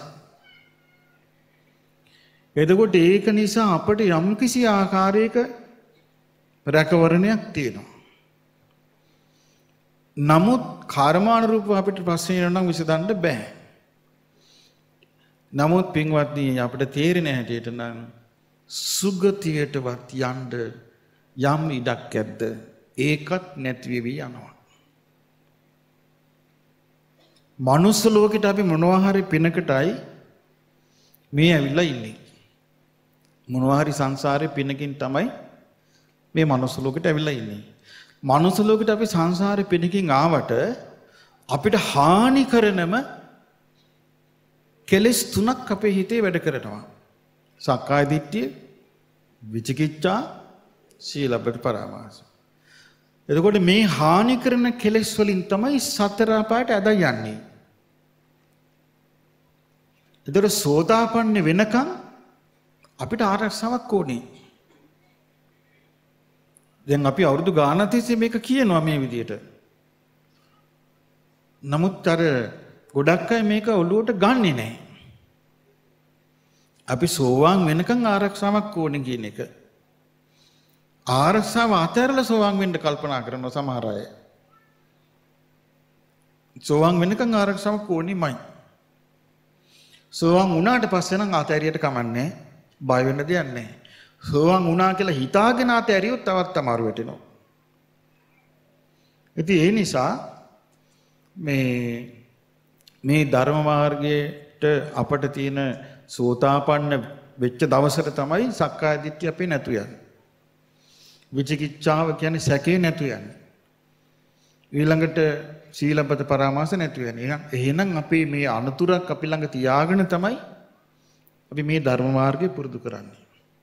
එතකොට ඒක නිසා අපට යම් කිසි ආකාරයක රැකවරණයක් තියෙනවා. නමුත් කර්මානුරූපව අපිට ප්‍රශ්න නම් විසඳන්න බෑ. නමුත් පින්වත්නි අපිට තේරෙන හැටියට නම් සුගතියටවත් යන්න යම් ඉඩක් ඇද්ද? ඒකත් නැති වෙවි යනවා. මනුස්ස ලෝකෙට අපි මොනවා හරි පිනකටයි මේ ඇවිල්ලා ඉන්නේ. මොනවා හරි සංසාරේ පිනකින් තමයි මේ මනුස්ස ලෝකෙට ඇවිල්ලා ඉන්නේ. මනුස්ස ලෝකෙට අපි සංසාරේ පිනකින් ආවට අපිට හානි කරනම කෙලෙස් තුනක් අපේ හිතේ වැඩ කරනවා. සක්කාය දිට්ඨිය, විචිකිච්ඡා, සීලබ්බත පරාමාස. එතකොට මේ හානි කරන කෙලෙස් වලින් තමයි සතර අපායට ඇද යන්නේ. ඒතර සෝතාපන්න වෙනකන් අපිට ආරක්ෂාවක් ඕනේ. දැන් අපි අවුරුදු ගානක් තිස්සේ මේක කියනවා මේ විදියට. නමුත් අර ගොඩක් අය මේක ඔළුවට ගන්නෙ නැහැ. අපි සෝවාන් වෙනකන් ආරක්ෂාවක් ඕනේ කියන එක. ආරක්ෂාව අතහැරලා සෝවාන් වෙන්න කල්පනා කරනවා සමහර අය. සෝවාන් වෙනකන් ආරක්ෂාවක් ඕනෙමයි. සෝවාන් වුණාට පස්සේ නම් අතහැරියට කමන්නේ බය වෙන්න දෙයක් නැහැ. සෝවාන් වුණා කියලා හිතාගෙන අතහැරියොත් තවත් අමාරු වෙටෙනවා. ඉතින් ඒ නිසා මේ මේ ධර්ම මාර්ගයට අපට තියෙන සෝතාපන්න වෙච්ච දවසට තමයි සක්කාය දිට්ඨිය අපේ නැතු යන්නේ. විචිකිච්ඡාව කියන්නේ සැකේ නැතු යන්නේ. ඊළඟට සීලබ්බත පරාමාස නැතු යන්නේ. එහෙනම් අපි මේ අනුතුරක් අපි ළඟ තියාගෙන තමයි අපි මේ ධර්ම මාර්ගය පුරුදු කරන්නේ.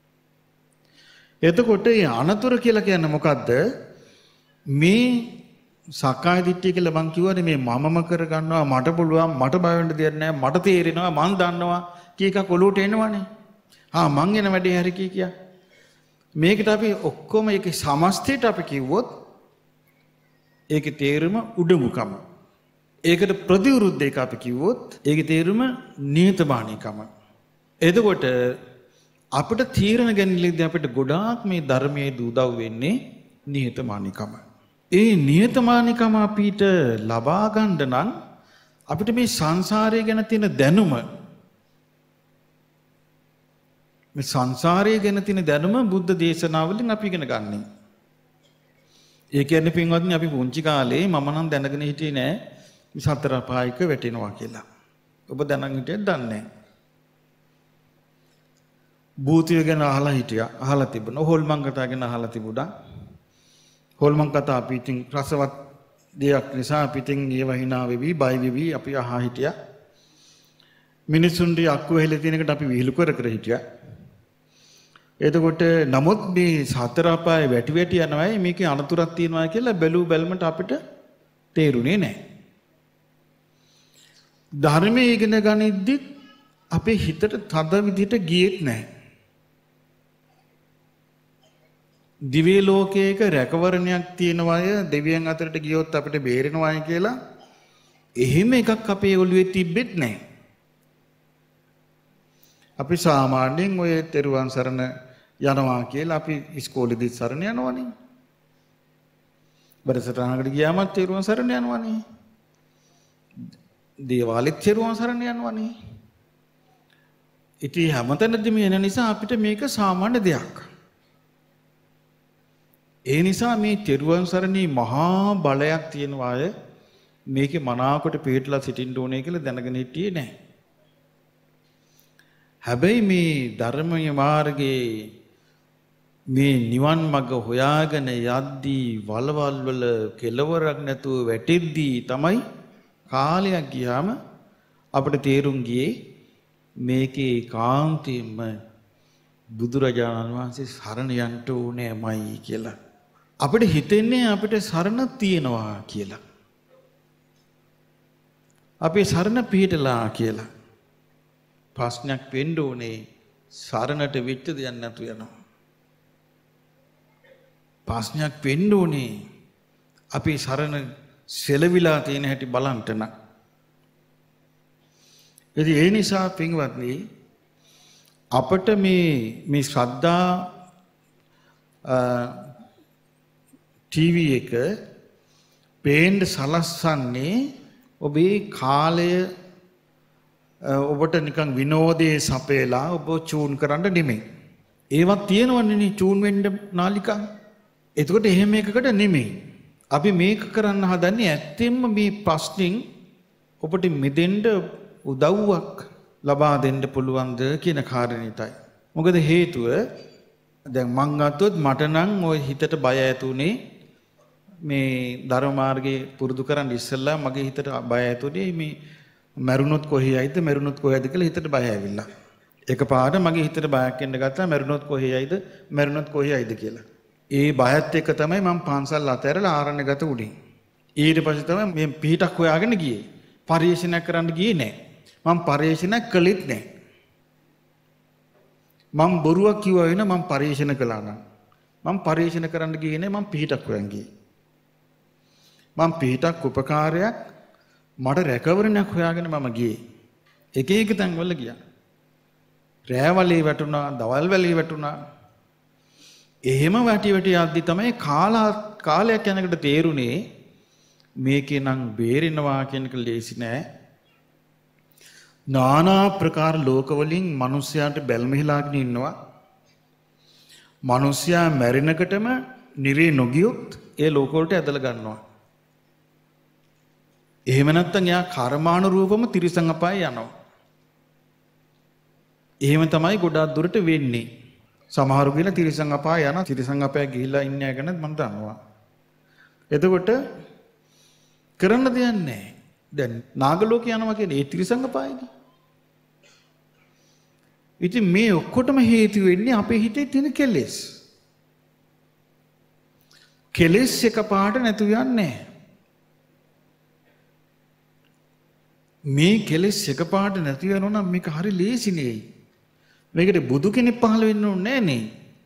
එතකොට මේ අනුතුර කියලා කියන්නේ මොකද්ද? මේ සක්කාය දිට්ඨිය කියලා මං කිව්වනේ මේ මමම කරගන්නවා මට පුළුවන් මට බය වෙන්න දෙයක් නැහැ මට තේරෙනවා මං දන්නවා කී එකක් ඔලුවට එනවනේ. ආ මං එන වැඩේ හරි කී කියා. මේකට අපි ඔක්කොම ඒකේ සමස්තයට අපි කිව්වොත් ඒකේ තේරුම උඩමුකම. ඒකට ප්‍රතිවිරුද්ධ එක අපි කිව්වොත් ඒකේ තේරුම නිහතමානීකම. එතකොට අපිට තීරණ ගැනීමේදී අපිට ගොඩාක් මේ ධර්මයේ උදව් වෙන්නේ නිහතමානීකම. ඒ නිහතමානීකම අපිට ලබා ගන්න නම් අපිට මේ සංසාරය ගැන තියෙන දැනුම මේ සංසාරය ගැන තියෙන දැනුම බුද්ධ දේශනාවලින් අපි ඉගෙන ගන්න. ඒ කියන්නේ පින්වත්නි අපි පුංචි කාලේ මම නම් දැනගෙන හිටියේ නෑ මේ සතර අපායක වැටෙනවා කියලා. ඔබ දැනන් හිටියද දන්නේ නෑ. භූතිය ගැන අහලා හිටියා. අහලා තිබුණා. හොල්මන් කතා ගැන අහලා තිබුණා. හොල්මන් කතා අපි ඉතින් රසවත් දෙයක් නිසා අපි ඉතින් ඒව හිනා වෙවි බය වෙවි අපි අහා හිටියා. මිනිසුන්ගේ අක්කු වෙහෙල තියෙන එකට අපි විහිළු කර කර හිටියා. එතකොට නමුත් මේ සතර අපායේ වැටි වැටි යනවායි මේකේ අනතුරක් තියෙනවා කියලා බැලූ බැලමට අපිට තේරුනේ නැහැ. ධර්මයේ ඉගෙන ගනිද්දි අපේ හිතට තද විදිහට ගියෙත් නැහැ. දිව්‍ය ලෝකයක රැකවරණයක් තියෙනවාය දෙවියන් අතරට ගියොත් අපිට බේරෙනවායි කියලා එහෙම එකක් අපේ ඔළුවේ තිබෙත් නැහැ. අපි සාමාන්‍යයෙන් ඔය තෙරුවන් සරණ යනවා කියලා අපි ඉස්කෝලේදී සරණ යනවනේ. බරසටහනකට ගියාමත් තෙරුවන් සරණ යනවනේ. දේවාලෙත් තෙරුවන් සරණ යනවනේ. ඉතින් හැමතැනදීම එන නිසා අපිට මේක සාමාන්‍ය දෙයක්. ඒ නිසා මේ තෙරුවන් සරණේ මහා බලයක් තියෙනවාය මේකේ මනාවකට පිළිట్లా සිටින්න ඕනේ කියලා දැනගෙන හිටියේ නැහැ. හැබැයි මේ ධර්මීය මාර්ගයේ මේ නිවන් මඟ හොයාගෙන යද්දී වලවල් වල කෙලවරක් නැතුව වැටෙද්දී තමයි කාලයක් ගියාම අපිට තේරුම් ගියේ මේකේ කාන්තියම බුදුරජාණන් වහන්සේ සරණ යන්න ඕනෑමයි කියලා. අපිට හිතෙන්නේ අපිට සරණ තියෙනවා කියලා. අපේ සරණ පිහිටලා කියලා. ප්‍රශ්නයක් වෙන්න ඕනේ සරණට වෙච්ච දෙයක් නැතු යනවා. ප්‍රශ්නයක් වෙන්න ඕනේ අපේ සරණ සෙලවිලා තියෙන හැටි බලන්න නම්. ඉතින් ඒ නිසා පින්වත්නි අපට මේ මේ ශ්‍රද්ධා ටීවී එක පේන්න සලස්සන්නේ ඔබේ කාලය ඔබට නිකන් විනෝදයේ සපේලා ඔබ චූන් කරන්න නෙමෙයි. ඒවත් තියෙනවනේ චූන් වෙන්න නාලිකා. එතකොට එහෙම එකකට නෙමෙයි. අපි මේක කරන්න හදන්නේ ඇත්තෙන්ම මේ ප්‍රශ්نين ඔබට මෙදෙන්න උදව්වක් ලබා දෙන්න පුළුවන්ද කියන කාරණේටයි. මොකද හේතුව දැන් මං ගත්තොත් මට නම් ওই හිතට බය ඇතුනේ මේ ධර්ම මාර්ගේ පුරුදු කරන් ඉස්සෙල්ලා මගේ හිතට බය ඇතුනේ මේ මරුණොත් කොහේයිද මරුණොත් කොහේද කියලා හිතට බය ඇවිල්ලා. එකපාරට මගේ හිතට බයක් එන්න ගත්තා මරුණොත් කොහේයිද මරුණොත් කොහේයිද කියලා. ඒ බයත් එක්ක තමයි මම පන්සල් අතහැරලා ආරණ්‍යගත උනේ. ඊට පස්සේ තමයි මේ පිටක් හොයාගෙන ගියේ. පරිශීලනයක් කරන්න ගියේ නෑ. මම පරිශීලනයක් කළෙත් නෑ. මම බොරුවක් කිව්වා වෙන මම පරිශීලන කළා නම් මම පරිශීලන කරන්න ගියේ නෑ මම පිටක් හොයන් ගියේ. මම පිටක් උපකාරයක් මට රැකවරණයක් හොයාගෙන මම ගියේ. එක එක තැන් වල ගියා. රෑවලේ වැටුණා, දවල් වැලේ වැටුණා. එහෙම වැටි වැටි යද්දි තමයි කාලා කාලයක් යනකොට තේරුනේ මේකේ නම් බේරෙනවා කියන එක ලේසි නෑ. නානා ප්‍රකාර ලෝකවලින් මිනිස්යාට බැල්මහිලාගෙන ඉන්නවා. මිනිස්යා මැරෙනකොටම නිරේ නොගියොත් ඒ ලෝක වලට ඇදලා ගන්නවා. එහෙම නැත්නම් එයා කර්මානුරූපම තිරිසන් අපාය යනවා. එහෙම තමයි ගොඩාක් දුරට වෙන්නේ. සමහරු ගිහලා තිරිසන් අපාය යනවා. තිරිසන් අපාය ගිහිල්ලා ඉන්නේ නැහැ ගැන මම දන්නවා. එතකොට කරන්න දෙයක් නැහැ. දැන් නාගලෝක යනවා කියන්නේ ඒ තිරිසන් අපායනේ. ඉතින් මේ ඔක්කොටම හේතු වෙන්නේ අපේ හිතේ තියෙන කෙලෙස්. කෙලෙස් එකපාරට නැතු යන්නේ නැහැ. මේ කෙලෙස් එකපාරට නැති වෙනවා නම් මේක හරි ලේසි නෙයි. මේකට බුදු කෙනෙක් පහළ වෙන්න ඕනේ නෑනේ.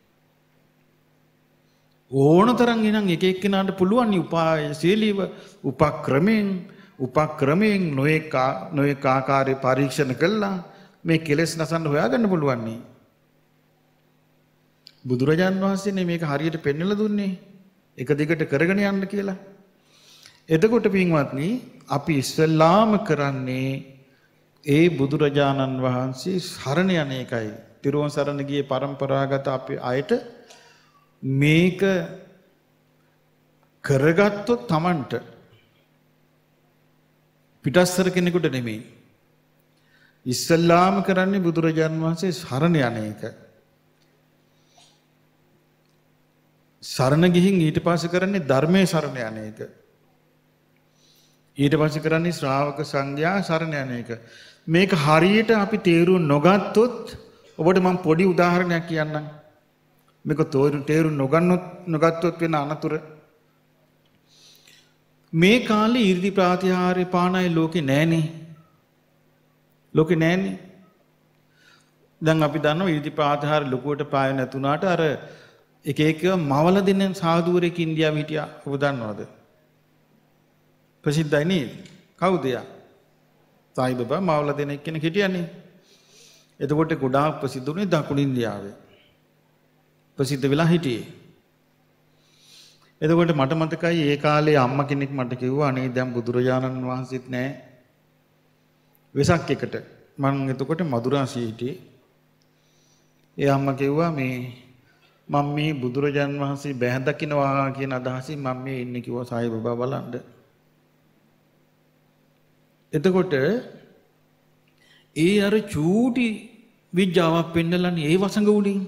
ඕනතරම් ඉනම් එක එක්කෙනාට පුළුවන් උපායශීලීව උපක්‍රමෙන් උපක්‍රමෙන් නොඑක නොඑක ආකාරයේ පරීක්ෂණ කළා මේ කෙලෙස් නසන්න හොයාගන්න පුළුවන් නේ. බුදුරජාන් වහන්සේනේ මේක හරියට පෙන්වලා දුන්නේ. එක දිගට කරගෙන යන්න කියලා. එතකොට පින්වත්නි අපි ඉස්සෙල්ලාම කරන්නේ ඒ බුදුරජාණන් වහන්සේ සරණ යන එකයි. තිරුවන් සරණ ගියේ પરම්පරාගත අපේ අයට මේක කරගත්තොත් Tamanට පිටස්සර කෙනෙකුට නෙමෙයි. ඉස්සෙල්ලාම කරන්නේ බුදුරජාණන් වහන්සේ සරණ යන එක. සරණ ගිහින් ඊට පස්සේ කරන්නේ ධර්මයේ සරණ යන එක. ඊට පස්සේ කරන්නේ ශ්‍රාවක සංඝයා සරණ යන එක. මේක හරියට අපි තේරුම් නොගත්තොත් ඔබට මම පොඩි උදාහරණයක් කියන්නම්. මේක තේරුම් නොගන්නොත් නොගත්තොත් වෙන අනතුර. මේ කාලේ 이르දි ප්‍රාතිහාර්ය පානයි ලෝකේ නෑනේ. ලෝකේ නෑනේ. දැන් අපි දන්නවා 이르දි ප්‍රාතිහාර්ය ලොකුවට පාය නැතුණාට අර එක එක මවල දෙන සාධුවරෙක් ඉන්දියාවේ හිටියා. ඔබ දන්නවද? ප්‍රසිද්ධයි නේද? කවුද යා? සායිබබා මවල දෙන එක්කෙනෙක් හිටියනේ. එතකොට ගොඩාක් ප්‍රසිද්ධ වුණේ දකුණු ඉන්දියාවේ. ප්‍රසිද්ධ වෙලා හිටියේ. එතකොට මට මතකයි ඒ කාලේ අම්මා කෙනෙක් මට කිව්වා අනේ දැන් බුදුරජාණන් වහන්සේත් නැහැ. වෙසක් එකට මම එතකොට මදුරාසිය හිටියේ. ඒ අම්මා කිව්වා මේ මම මේ බුදුරජාණන් වහන්සේ බැහැ දකින්නවා කියන අදහසින් මම මේ ඉන්නේ කිව්වා සායිබබා බලන්න. එතකොට ඒ අර චූටි විද්‍යාවක් පෙන්නලානේ ඒ වසඟ උඩින්.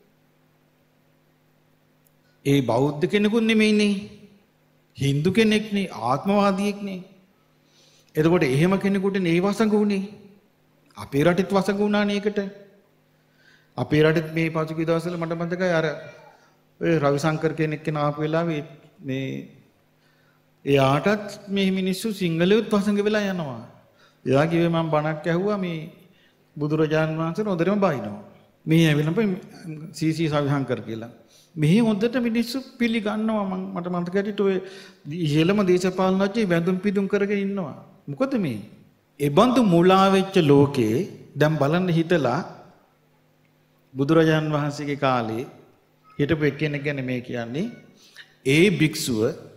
ඒ බෞද්ධ කෙනෙකුත් නෙමෙයිනේ. හින්දු කෙනෙක්නේ, ආත්මවාදියෙක්නේ. එතකොට එහෙම කෙනෙකුට නේ වසඟ උනේ. අපේ රටෙත් වසඟ වුණානේ ඒකට. අපේ රටෙත් මේ පසුගිය දවස්වල මට මතකයි අර ඔය රවිශංකර් කෙනෙක් කෙන ආපු වෙලාවේ මේ එයාටත් මේ මිනිස්සු සිංහලෙත් වසඟ වෙලා යනවා. එයා කිව්වේ මම බණක් ඇහුවා මේ බුදුරජාණන් වහන්සේ හොඳටම බයිනවා. මේ ඇවිල්ලා සීසී රවිශංකර් කියලා. මෙහි හොඳට මිනිස්සු පිළිගන්නවා. මම මට මතකයි ඔය ඉහළම දේශපාලනඥයෝ වැඳුම් පිදුම් කරගෙන ඉන්නවා. මොකද මේ? ඒ බඳු මුලා වෙච්ච ලෝකේ දැන් බලන්න හිතලා බුදුරජාණන් වහන්සේගේ කාලේ හිටපු එක්කෙනෙක් ගැන මේ කියන්නේ ඒ භික්ෂුව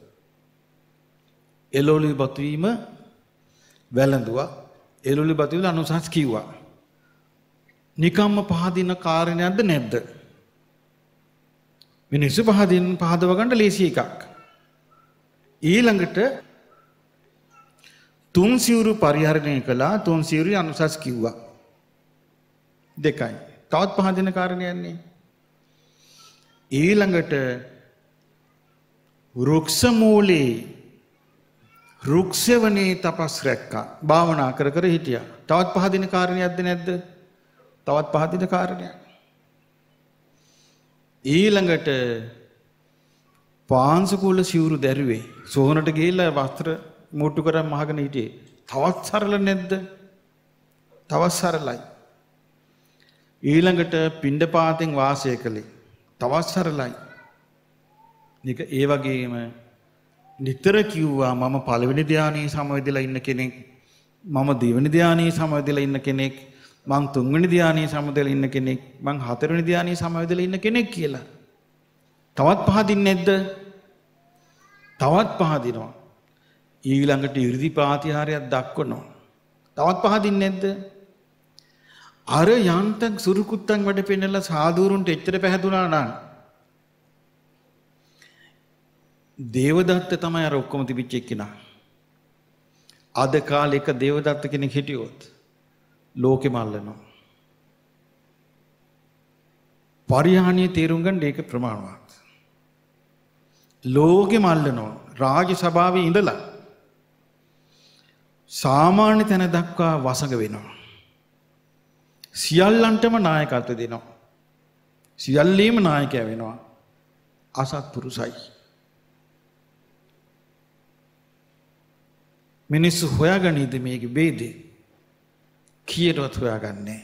එළවලු බතු වීම වැළඳුවා. එළවලු බතු වල අනුසස් කිව්වා. නිකම්ම පහදින කාරණයක්ද නැද්ද? මිනිස්සු පහදින් පහදව ගන්න ලේසි එකක්. ඊළඟට තුන් සිවුරු පරිහරණය කළා. තුන් සිවුරු අනුසස් කිව්වා. දෙකයි. තවත් පහදින කාරණයන්නේ. ඊළඟට වෘක්ෂ මූලේ රුක්සෙවනේ තපස් රැක්කා. භාවනා කර කර හිටියා. තවත් පහදින කාරණයක්ද නැද්ද? තවත් පහදින කාරණයක්. ඊළඟට පාංශකූල සිවුරු දැරුවේ. සෝහනට ගිහිල්ලා වස්ත්‍ර මුට්ටු කරන් මහගෙන හිටියේ. තවත් සරල නැද්ද? තවත් සරලයි. ඊළඟට පිණ්ඩපාතෙන් වාසය කළේ. තවත් සරලයි. නික ඒ වගේම නිතර කිව්වා මම පළවෙනි ධානයේ සමවැදලා ඉන්න කෙනෙක්. මම දෙවෙනි ධානයේ සමවැදලා ඉන්න කෙනෙක්. මං තුන්වෙනි ධානයේ සමවැදලා ඉන්න කෙනෙක්. මං හතරවෙනි ධානයේ සමවැදලා ඉන්න කෙනෙක් කියලා. තවත් පහදින්නේ නැද්ද? තවත් පහදිනවා. ඊළඟට 이르දි ප්‍රාතිහාරයක් දක්වනවා. තවත් පහදින්නේ නැද්ද? අර යන්තම් සුරුකුත්තන් වැඩ පෙන්නලා සාදුරුන්ට එච්චර පැහැදුනා නම් දේවදත්ත තමයි අර ඔක්කොම තිබිච්ච එක්කිනා. අද කාලේ එක දේවදත්ත කෙනෙක් හිටියොත් ලෝකෙ මල්ලනවා. පරිහානිය තේරුම් ගන්න ඒක ප්‍රමාණවත්. ලෝකෙ මල්ලනවා. රාජ සභාවේ ඉඳලා සාමාන්‍ය තැන දක්වා වසඟ වෙනවා. සියල්ලන්ටම නායකත්ව දෙනවා. සියල්ලේම නායකයා වෙනවා. අසත්පුරුසයි. මිනිස්සු හොයාගනීද මේකේ ભેදේ? කීයටවත් හොයාගන්නේ.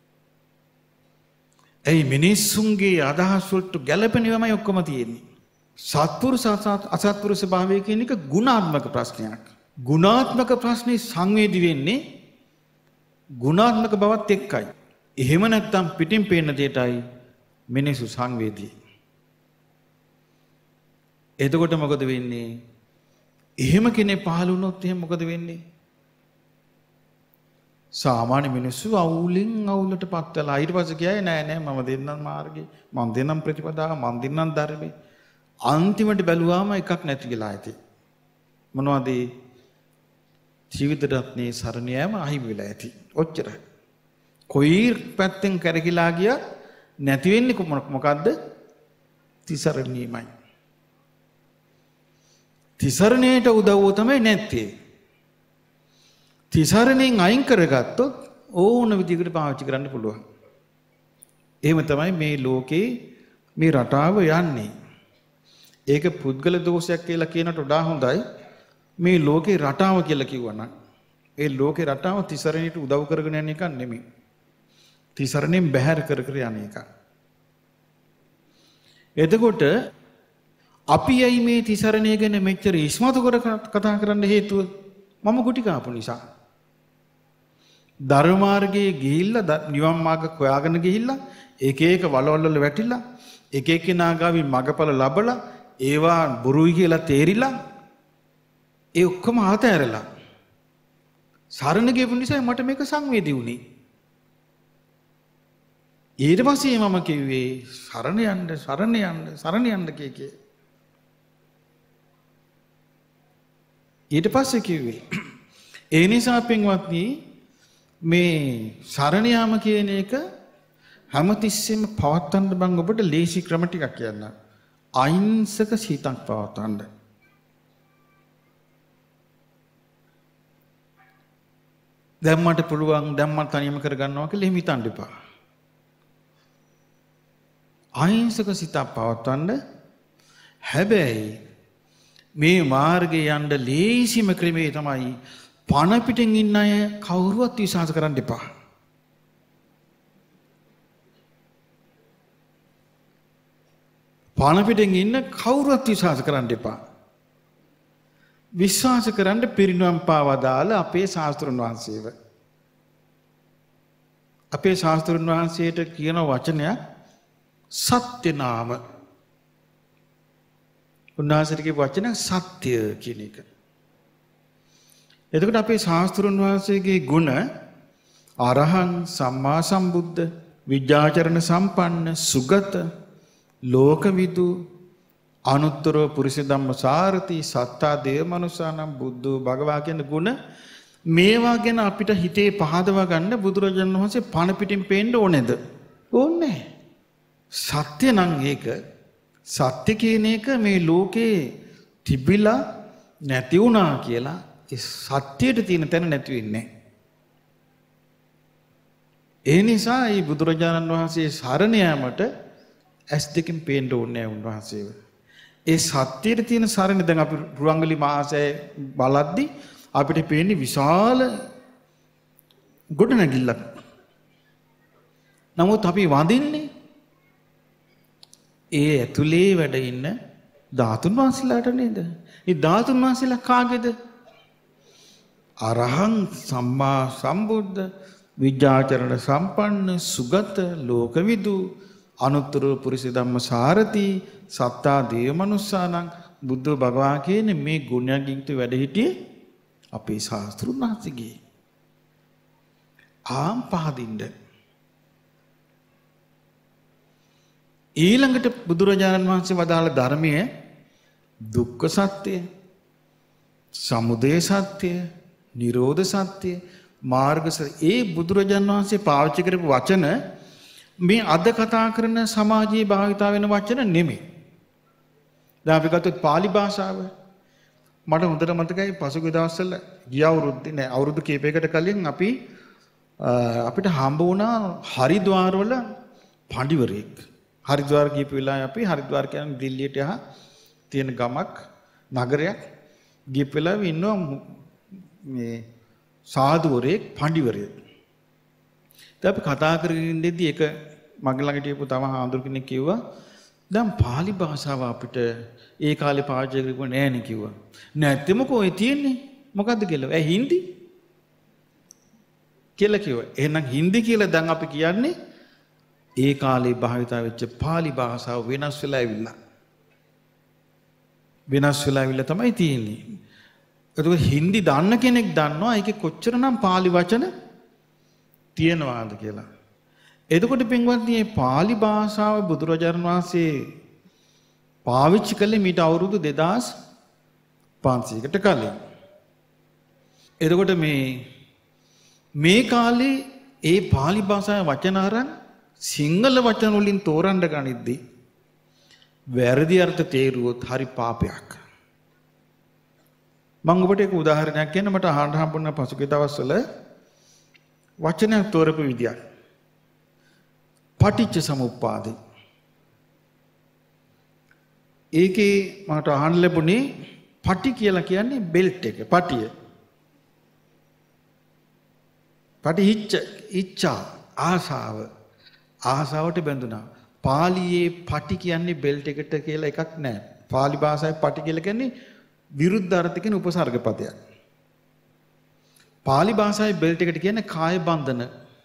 ඒ මිනිස්සුන්ගේ අදහස් වලට ගැළපෙනවමයි ඔක්කොම තියෙන්නේ. සත්පුරුෂ අසත්පුරුෂ භාවය කියන එක ගුණාත්මක ප්‍රශ්නයක්. ගුණාත්මක ප්‍රශ්නේ සංවේදී වෙන්නේ ගුණාත්මක බවත් එක්කයි. එහෙම නැත්නම් පිටින් පේන දෙයටයි මිනිස්සු සංවේදී. එතකොට මොකද වෙන්නේ? එහෙම කෙනෙක් පහළ වුණොත් එහෙනම් මොකද වෙන්නේ? සාමාන්‍ය මිනිස්සු අවුලින් අවුලටපත් වෙලා ඊට පස්සේ කියයි නෑ නෑ මම දෙන්නම් මාර්ගේ මම දෙන්නම් ප්‍රතිපදාව මම දෙන්නම් ධර්මේ. අන්තිමට බැලුවාම එකක් නැති වෙලා ඇති. මොනවද? ජීවිත රත්නේ සරණ යෑම අහිමි වෙලා ඇති. ඔච්චරයි. කොයි පැත්තෙන් කරකිලා ගියත් නැති වෙන්නේ මොකද්ද? තිසරණීමයි. තිසරණයට උදව්ව තමයි නැත්තේ. තිසරණෙන් අයින් කරගත්තොත් ඕන විදිහකට පාවිච්චි කරන්න පුළුවන්. එහෙම තමයි මේ ලෝකේ මේ රටාව යන්නේ. ඒක පුද්ගල දෝෂයක් කියලා කියනට වඩා හොඳයි මේ ලෝකේ රටාව කියලා කිව්වනම්. ඒ ලෝකේ රටාව තිසරණයට උදව් කරගෙන යන එකක් නෙමෙයි. තිසරණෙන් බැහැර කර කර යන එකක්. එතකොට අපි ඇයි මේ තිසරණය ගැන මෙච්චර ඉස්මතු කර කතා කරන්න හේතුව? මම ගුටි කාපු නිසා. ධර්ම මාර්ගයේ ගිහිල්ලා නිවන් මාර්ග හොයාගෙන ගිහිල්ලා එක එක වලවල් වල වැටිලා එක එක නාගාවි මගපල ලැබලා ඒවා බොරුයි කියලා තේරිලා ඒ ඔක්කොම ආතෑරලා සරණ ගියපු නිසා මට මේක සංවේදී වුණේ. ඊට පස්සේ මම කිව්වේ සරණ යන්න සරණ යන්න සරණ යන්න කීකේ. ඊට පස්සේ කිව්වේ ඒ නිසා පින්වත්නි මේ සරණ යාම කියන එක හැමතිස්සෙම පවත්වන්න බං ඔබට ලේසි ක්‍රම ටිකක් කියන්න. අහිංසක සිතක් පවත්වන්න. දැන් මට පුළුවන් දැන් මම තනියම කරගන්නවා කියලා එහෙම හිතන්න එපා. අහිංසක සිතක් පවත්වන්න. හැබැයි මේ මාර්ගේ යන්න ලේසිම ක්‍රමේ තමයි පණ පිටින් ඉන්න අය කවුරුවත් විශ්වාස කරන්න එපා. පණ පිටින් ඉන්න කවුරුවත් විශ්වාස කරන්න එපා. විශ්වාස කරන්න පිරිනුවම් පාවා දාලා අපේ ශාස්ත්‍රඥ වහන්සේව. අපේ ශාස්ත්‍රඥ වහන්සේට කියන වචනයක් සත්‍ය නාම. උන්වහන්සේගේ වචන සත්‍ය කියන එක. එතකොට අපේ ශාස්ත්‍රඥ වහන්සේගේ ගුණ අරහං සම්මා සම්බුද්ධ විද්‍යාචරණ සම්පන්න සුගත ලෝකවිදු අනුත්තර පුරිස ධම්ම සාරති සත්තා දේව මනුසානම් බුද්ධෝ භගවා කියන ගුණ මේවා ගැන අපිට හිතේ පහදවා ගන්න බුදුරජාණන් වහන්සේ පණ පිටින් පේන්න ඕනේද? ඕනේ. සත්‍ය නම් ඒක සත්‍ය කියන එක මේ ලෝකේ තිබිලා නැති වුණා කියලා ඒ සත්‍යයට තියෙන තැන නැති වෙන්නේ. ඒ නිසා මේ බුදුරජාණන් වහන්සේ සරණ යාමට ඇස් දෙකෙන් පේන්න ඕනේ උන්වහන්සේව. ඒ සත්‍යයට තියෙන සරණ දැන් අපි රුවන්වැලි මහසෑය බලද්දි අපිට පේන්නේ විශාල ගොඩනැගිල්ලක්. නමුත් අපි වඳින්නේ ඒ ඇතුලේ වැඩ ඉන්න ධාතුන් වහන්සේලාට නේද? ඒ ධාතුන් වහන්සේලා කාගේද? අරහං සම්මා සම්බුද්ධ විජ්ජාචරණ සම්පන්න සුගත ලෝකවිදු අනුත්තර පුරිස ධම්ම සාරති සත්තා දේව මනුස්සානං බුද්ධ භගවා කියන මේ ගුණයන් යුක්ත වැඩ සිටියේ අපේ ශාස්ත්‍රුන් වහන්සේගේ ආම් පහදින්න ඊළඟට බුදුරජාණන් වහන්සේ වදාළ ධර්මයේ දුක්ඛ සත්‍ය, සමුදය සත්‍ය, නිරෝධ සත්‍ය, මාර්ග සත්‍ය ඒ බුදුරජාණන් වහන්සේ පාවිච්චි කරපු වචන මේ අද කතා කරන සමාජයේ භාවිතා වෙන වචන නෙමෙයි. දැන් අපි ගත්තොත් pāli භාෂාව මට හොඳට මතකයි පසුගිය දවස්වල ගිය අවුරුද්දේ නෑ අවුරුදු කීපයකට කලින් අපි අපිට හම්බ වුණා හරිද්වාර වල පඬිවරයෙක්. හරිද්වාර ගියපු වෙලාවේ අපි හරිද්වාර කියන්නේ දිල්ලියට යහ තියෙන ගමක් නගරයක් ගියපු වෙලාවේ ඉන්නවා මේ සාදුවරයෙක් පඬිවරයෙක්. දැන් අපි කතා කරගෙන ඉඳිද්දි එක මගේ ළඟට ගියපු තව හාමුදුරු කෙනෙක් කිව්වා දැන් pāli භාෂාව අපිට ඒ කාලේ පාවිච්චි කරපු නෑනේ කිව්වා. නැත්නම් කොහේ තියෙන්නේ? මොකද්ද කියලා. ඒ හින්දි කියලා කිව්වා. එහෙනම් හින්දි කියලා දැන් අපි කියන්නේ ඒ කාලේ භාවිතා වෙච්ච pāli භාෂාව වෙනස් වෙලා ඇවිල්ලා. වෙනස් වෙලා ඇවිල්ලා තමයි තියෙන්නේ. එතකොට හින්දි දන්න කෙනෙක් දන්නවා ඒකේ කොච්චරනම් pāli වචන තියෙනවාද කියලා. එතකොට පින්වත්නි මේ pāli භාෂාව බුදුරජාණන් වහන්සේ පාවිච්චි කළේ මීට අවුරුදු දෙදාස් පන්සීයකට කලින්. එතකොට මේ මේ කාලේ ඒ pāli භාෂාවේ වචන අරන් සිංහල වචන වලින් තෝරන්න ගනිද්දී වැරදි අර්ථ තේරුවොත් හරි පාපයක්. මම ඔබට එක උදාහරණයක් කියන්න මට අහන්න හම්බුන පසුගිය දවස්වල වචනයක් තෝරපු විදියක්. පටිච්ච සමුප්පාදේ. ඒකේ මට අහන්න ලැබුණේ පටි කියලා කියන්නේ බෙල්ට් එක, පටිය. පටි හිච්ච, ඉච්ඡා, ආසාව. ආසාවට බැඳුනා. පාලියේ පටි කියන්නේ බෙල්ට් එකට කියලා එකක් නැහැ. පාලි භාෂාවේ පටි කියලා කියන්නේ විරුද්ධ අර්ථකින් උපසර්ග පදයක්. පාලි භාෂාවේ බෙල්ට් එකට කියන්නේ කාය බන්ධන.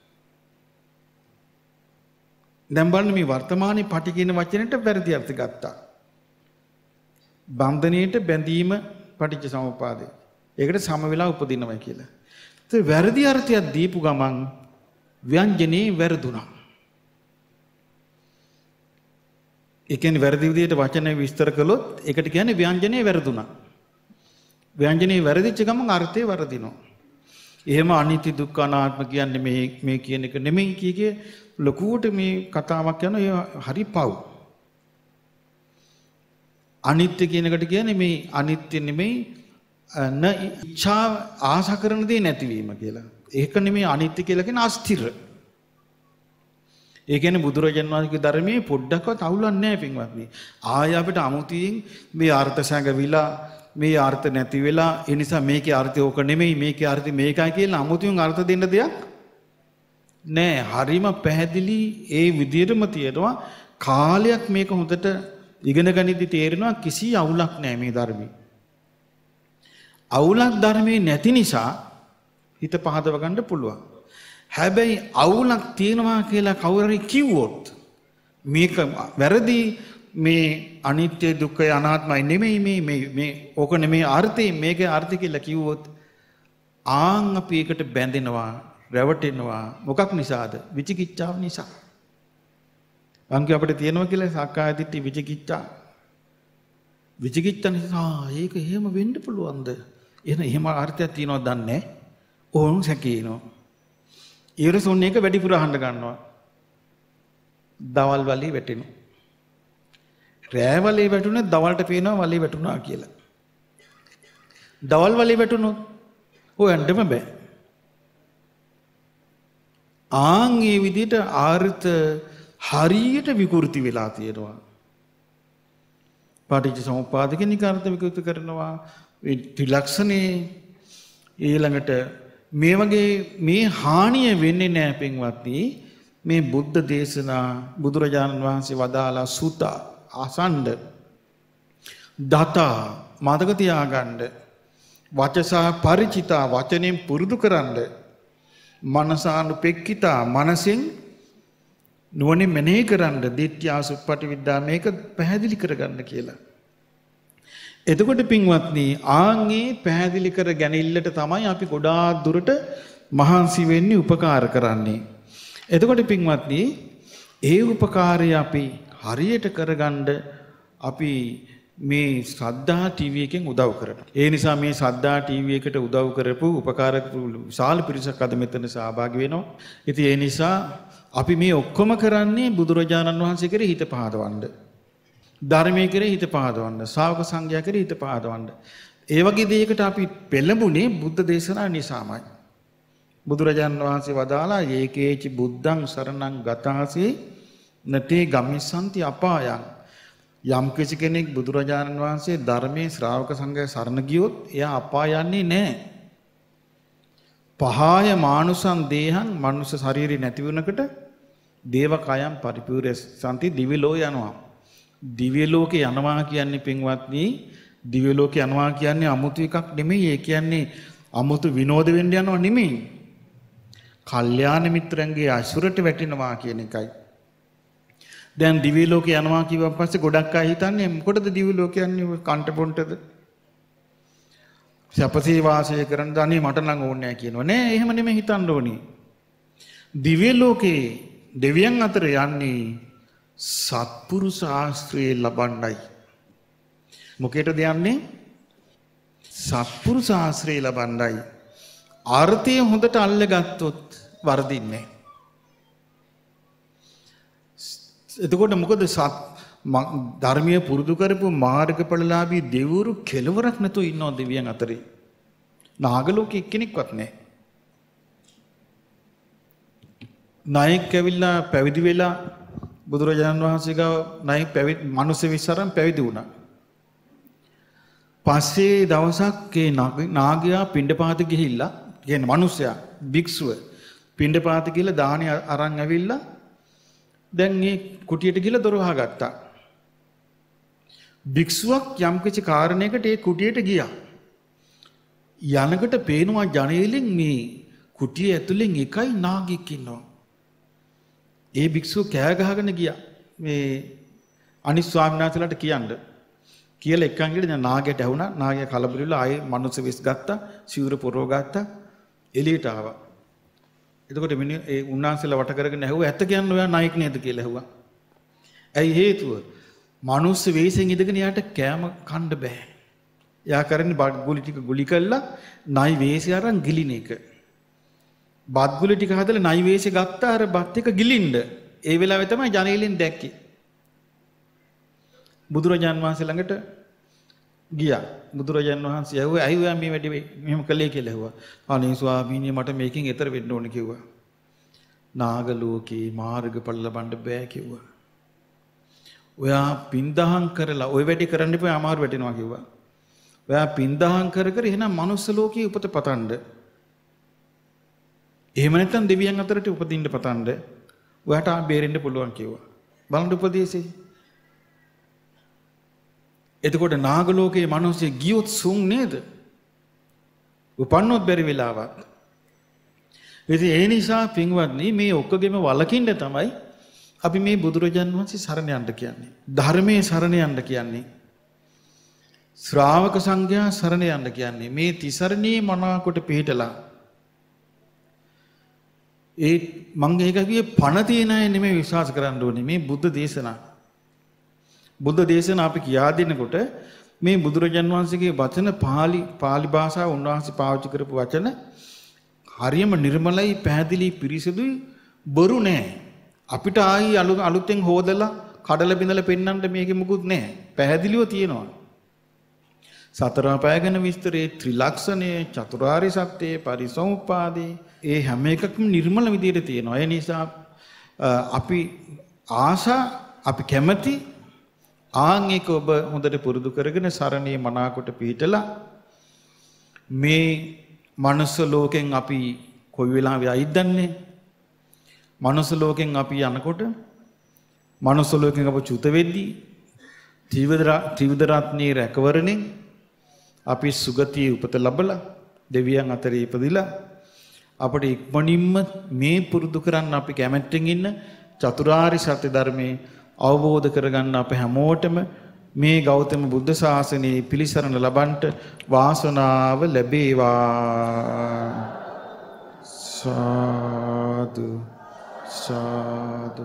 දැන් බලන්න මේ වර්තමානයේ පටි කියන වචනෙට වැරදි අර්ථ ගත්තා. බන්ධනයේට බැඳීම පටිච්ච සමුප්පාදේ. ඒකට සම වෙලා උපදිනවා කියලා. ඒ වැරදි අර්ථයක් දීපු ගමන් ව්‍යංජනේ වැරදුනා. ඒ කියන්නේ වැරදි විදිහට වචන විස්තර කළොත් ඒකට කියන්නේ ව්‍යංජනේ වැරදුනා. ව්‍යංජනේ වැරදිච්ච ගමන් අර්ථය වරදිනවා. එහෙම අනිත්‍ය දුක්ඛ අනාත්ම කියන්නේ මේ මේ කියන එක නෙමෙයි කීකේ ලකුවට මේ කතාවක් යනවා. ඒ හරි පව්. අනිත්‍ය කියන එකට කියන්නේ මේ අනිත්‍ය නෙමෙයි න ඉච්ඡා ආශා කරන දේ නැතිවීම කියලා. ඒක නෙමෙයි අනිත්‍ය කියලා කියන අස්තිර. ඒ කියන්නේ බුදුරජාණන් වහන්සේගේ ධර්මයේ පොඩ්ඩක්වත් අවුලක් නැහැ පින්වත්නි. ආය අපිට අමුතියෙන් මේ අර්ථ සංගවිලා මේ අර්ථ නැති වෙලා ඒ නිසා මේකේ අර්ථය ඕක නෙමෙයි මේකේ අර්ථය මේකයි කියලා අමුතියෙන් අර්ථ දෙන්න දෙයක් නෑ. හරිම පැහැදිලි ඒ විදිහටම තියෙනවා. කාලයක් මේක හොඳට ඉගෙන ගනිද්දි තේරෙනවා කිසි අවුලක් නෑ මේ ධර්මයේ. අවුලක් ධර්මයේ නැති නිසා හිත පහදව ගන්න පුළුවන්. හැබැයි අවුලක් තියෙනවා කියලා කවුරු හරි කිව්වොත් මේක වැරදි මේ අනිත්‍ය දුක්ඛ අනාත්මයි නෙමෙයි මේ මේ මේ ඕක නෙමෙයි අර්ථය මේකේ අර්ථය කියලා කිව්වොත් ආන් අපි ඒකට බැඳෙනවා රැවටෙනවා. මොකක් නිසාද? විචිකිච්ඡාව නිසා. අංක අපිට තියෙනවා කියලා සක්කාය දිට්ඨි විචිකිච්ඡා. විචිකිච්ඡා නිසා ඒක එහෙම වෙන්න පුළුවන්ද? එහෙනම් එහෙම අර්ථයක් තියෙනවද දන්නේ නැහැ. ඕන් සැකේනවා. ඊරසොන් එක වැඩිපුර අහන්න ගන්නවා. දවල් වලේ වැටෙනවා. රෑ වලේ වැටුනේ දවල්ට පේනවා වලේ වැටුණා කියලා. දවල් වලේ වැටුණොත් හොයන්නම බෑ. ආන් ඒ විදිහට ආර්ථ හරියට විකෘති වෙලා තියෙනවා. පටිච්ච සමුප්පාද කෙනෙක් අර්ථ විකෘති කරනවා. ත්‍රිලක්ෂණේ ඊළඟට මේ වගේ මේ හානිය වෙන්නේ නැහැ පින්වත්නි. මේ බුද්ධ දේශනා බුදුරජාණන් වහන්සේ වදාලා සුත අසණ්ඩ දතා මතක තියාගන්න වචසා ಪರಿචිතා වචනෙන් පුරුදු කරන්න මනසානුපෙක්කිතා මනසෙන් නුවණින් මෙනෙහි කරන්න දිට්ඨිය සුප්පටි විද්‍යා මේක පැහැදිලි කරගන්න කියලා. එතකොට පින්වත්නි ආන්ගේ පැහැදිලි කර ගැනීමට තමයි අපි ගොඩාක් දුරට මහන්සි වෙන්නේ උපකාර කරන්නේ. එතකොට පින්වත්නි ඒ උපකාරය අපි හරියට කරගන්න අපි මේ ශ්‍රද්ධා ටීවී එකෙන් උදව් කරනවා. ඒ නිසා මේ ශ්‍රද්ධා ටීවී එකට උදව් කරපු උපකාරක විශාල පිරිසක් අද මෙතන සහභාගී වෙනවා. ඉතින් ඒ නිසා අපි මේ ඔක්කොම කරන්නේ බුදුරජාණන් වහන්සේ කෙරෙහි හිත පහදවන්න. ධර්මයේ කෙරෙහි හිත පහදවන්න. ශ්‍රාවක සංඝයා කෙරෙහි හිත පහදවන්න. ඒ වගේ දෙයකට අපි පෙළඹුණේ බුද්ධ දේශනා නිසාමයි. බුදුරජාණන් වහන්සේ වදාලා ඒකේච බුද්ධං සරණං ගතාසී නතේ ගම්මිසන්ති අපායං. යම් කිසි කෙනෙක් බුදුරජාණන් වහන්සේ ධර්මයේ ශ්‍රාවක සංඝයා සරණ ගියොත් එයා අපාය යන්නේ නැහැ. පහාය මානුසං දේහං මනුෂ්‍ය ශරීරය නැති වෙනකොට දේව කයම් පරිපූර්ණ සම්ති දිව්‍ය ලෝක යනවා. දිව්‍ය ලෝකේ යනවා කියන්නේ පින්වත්නි දිව්‍ය ලෝකේ යනවා කියන්නේ අමුතු එකක් නෙමෙයි. ඒ කියන්නේ අමුතු විනෝද වෙන්න යනවා නෙමෙයි. කල්යාණ මිත්‍රයන්ගේ අසුරට වැටෙනවා කියන එකයි. දැන් දිව්‍ය ලෝකේ යනවා කියවන් පස්සේ ගොඩක් අය හිතන්නේ මොකටද දිව්‍ය ලෝකේ යන්නේ කන්ට පොන්ටද? සපසේ වාසය කරන්න දන්නේ මට නම් ඕනේ නැහැ කියනවා. නෑ එහෙම නෙමෙයි හිතන්න ඕනේ. දිව්‍ය ලෝකේ දෙවියන් අතර යන්නේ සත්පුරුෂ ආශ්‍රය ලබන්නයි. මොකේටද යන්නේ? සත්පුරුෂ ආශ්‍රය ලබන්නයි. ආර්ථය හොඳට අල්ලගත්තොත් වරදින්නේ. එතකොට මොකද සත් ධර්මීය පුරුදු කරපු මාර්ගඵලලාභී දෙවිවරු කෙලවරක් නැතුව ඉන්නවා දෙවියන් අතරේ. නාග ලෝකෙ එක්කෙනෙක්වත් නැහැ. නායක ඇවිල්ලා පැවිදි වෙලා බුදුරජාණන් වහන්සේ ගාව නායක පැවිදි මිනිස්සු විශ්සරම් පැවිදි වුණා. පස්සේ දවසක් ඒ නාගයා පිණ්ඩපාත ගිහිල්ලා කියන්නේ මිනිස්සයා භික්ෂුව පිණ්ඩපාත ගිහිල්ලා දාහනේ අරන් ඇවිල්ලා දැන් මේ කුටියට ගිහලා දොර වහගත්තා. භික්ෂුවක් යම් කිසි කාරණයකට ඒ කුටියට ගියා. යනකොට පේනවා ජනේලෙන් මේ කුටිය ඇතුලෙන් එකයි නාගයෙක් ඉන්නවා. ඒ භික්ෂුව කෑ ගහගෙන ගියා. මේ අනිත් ස්වාමීන් වහන්සේලාට කියන්න. කියලා එක්කන් ගිහලා දැන් නාගයට ඇහුණා. නාගයා කලබලෙලා ආයේ මනුස්ස වෙස් ගත්තා. සිවුර පොරව ගත්තා. එළියට ආවා. එතකොට මිනිහ ඒ උන්වහන්සේලා වට කරගෙන ඇහුවා ඇත්ත කියන්නේ ඔයා නායක නේද කියලා ඇහුවා. ඇයි හේතුව? මනුස්ස වෙස්ෙන් ඉඳගෙන යාට කෑම කන්න බෑ. යා කරන්නේ බත් ගුලි ටික ගුලි කළා නයි වේසය අරන් ගිලින එක. බත් ගුලි ටික හදලා නයි වේසය ගත්තා අර බත් එක ගිලින්න. ඒ වෙලාවේ තමයි ජනේලෙන් දැක්කේ. බුදුරජාන් වහන්සේ ළඟට ගියා. බුදුරජාන් වහන්සේ ඇහුවා ඇයි ඔයා මේ වැඩි මෙහෙම කළේ කියලා ඇහුවා. අනේ ස්වාමීනි මට මේකෙන් එතර වෙන්න ඕන කිව්වා. නාග ලෝකේ මාර්ගඵල ලබන්න බෑ කිව්වා. ඔයා පින්දහම් කරලා ওই වැඩි කරන්න එපා අමාරු වැටෙනවා කිව්වා. ඔයා පින්දහම් කර කර එහෙනම් මනුස්ස ලෝකේ උපත පතන්න. එහෙම නැත්නම් දෙවියන් අතරට උපදින්න පතන්න. ඔයාට බේරෙන්න පුළුවන් කිව්වා. බලන්න උපදේශේ. එතකොට නාග ලෝකයේ මිනිස්සු ගියොත් සුන් නේද? උපන්නොත් බැරි වෙලාවක්. ඉතින් ඒ නිසා පින්වත්නි මේ ඔක්කොගෙම වලකින්න තමයි අපි මේ බුදුරජාන් වහන්සේ සරණ යන්න කියන්නේ. ධර්මයේ සරණ යන්න කියන්නේ. ශ්‍රාවක සංඝයා සරණ යන්න කියන්නේ. මේ තිසරණේ මනාකොට පිළිටලා ඒ මම ඒක කියේ පණ තියන අය නෙමෙයි විශ්වාස කරන්න ඕනේ මේ බුද්ධ දේශනා. බුද්ධ දේශනා අපි කියා දෙනකොට මේ බුදුරජාන් වහන්සේගේ වචන පාලි පාලි භාෂාව උන්වහන්සේ පාවිච්චි කරපු වචන හරියම නිර්මලයි පැහැදිලි පිරිසිදුයි බොරු නෑ. අපිට ආයි අලුතෙන් හොදලා කඩලා බිඳලා පෙන්වන්න මේකෙ මුකුත් නෑ. පැහැදිලිව තියෙනවා. සතර පායගෙන විස්තරේ ත්‍රිලක්ෂණය චතුරාර්ය සත්‍යයේ පරිසම්පාදේ ඒ හැම එකක්ම නිර්මල විදියට තියෙනවා. ඒ නිසා අපි ආශා අපි කැමති ආන් එක ඔබ හොඳට පුරුදු කරගෙන සරණේ මනාකොට පිහිටලා මේ මනුස්ස ලෝකෙන් අපි කොයි වෙලාවෙ ආයිද දන්නේ? මනුස්ස ලෝකෙන් අපි යනකොට මනුස්ස ලෝකෙන් අප චුත වෙද්දී ත්‍රිවිධ රත්නයේ රැකවරණෙන් අපි සුගතියේ උපත ලැබලා දෙවියන් අතරේ ඉපදිලා අපට ඉක්මනින්ම මේ පුරුදු කරන්න අපි කැමැත්තෙන් ඉන්න චතුරාර්ය සත්‍ය ධර්මයේ අවබෝධ කරගන්න අප හැමෝටම මේ ගෞතම බුද්ධ ශාසනයේ පිළිසරණ ලබන්නට වාසනාව ලැබේවා. සාදු සාදු.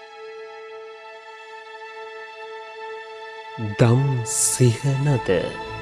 දම් සිහනද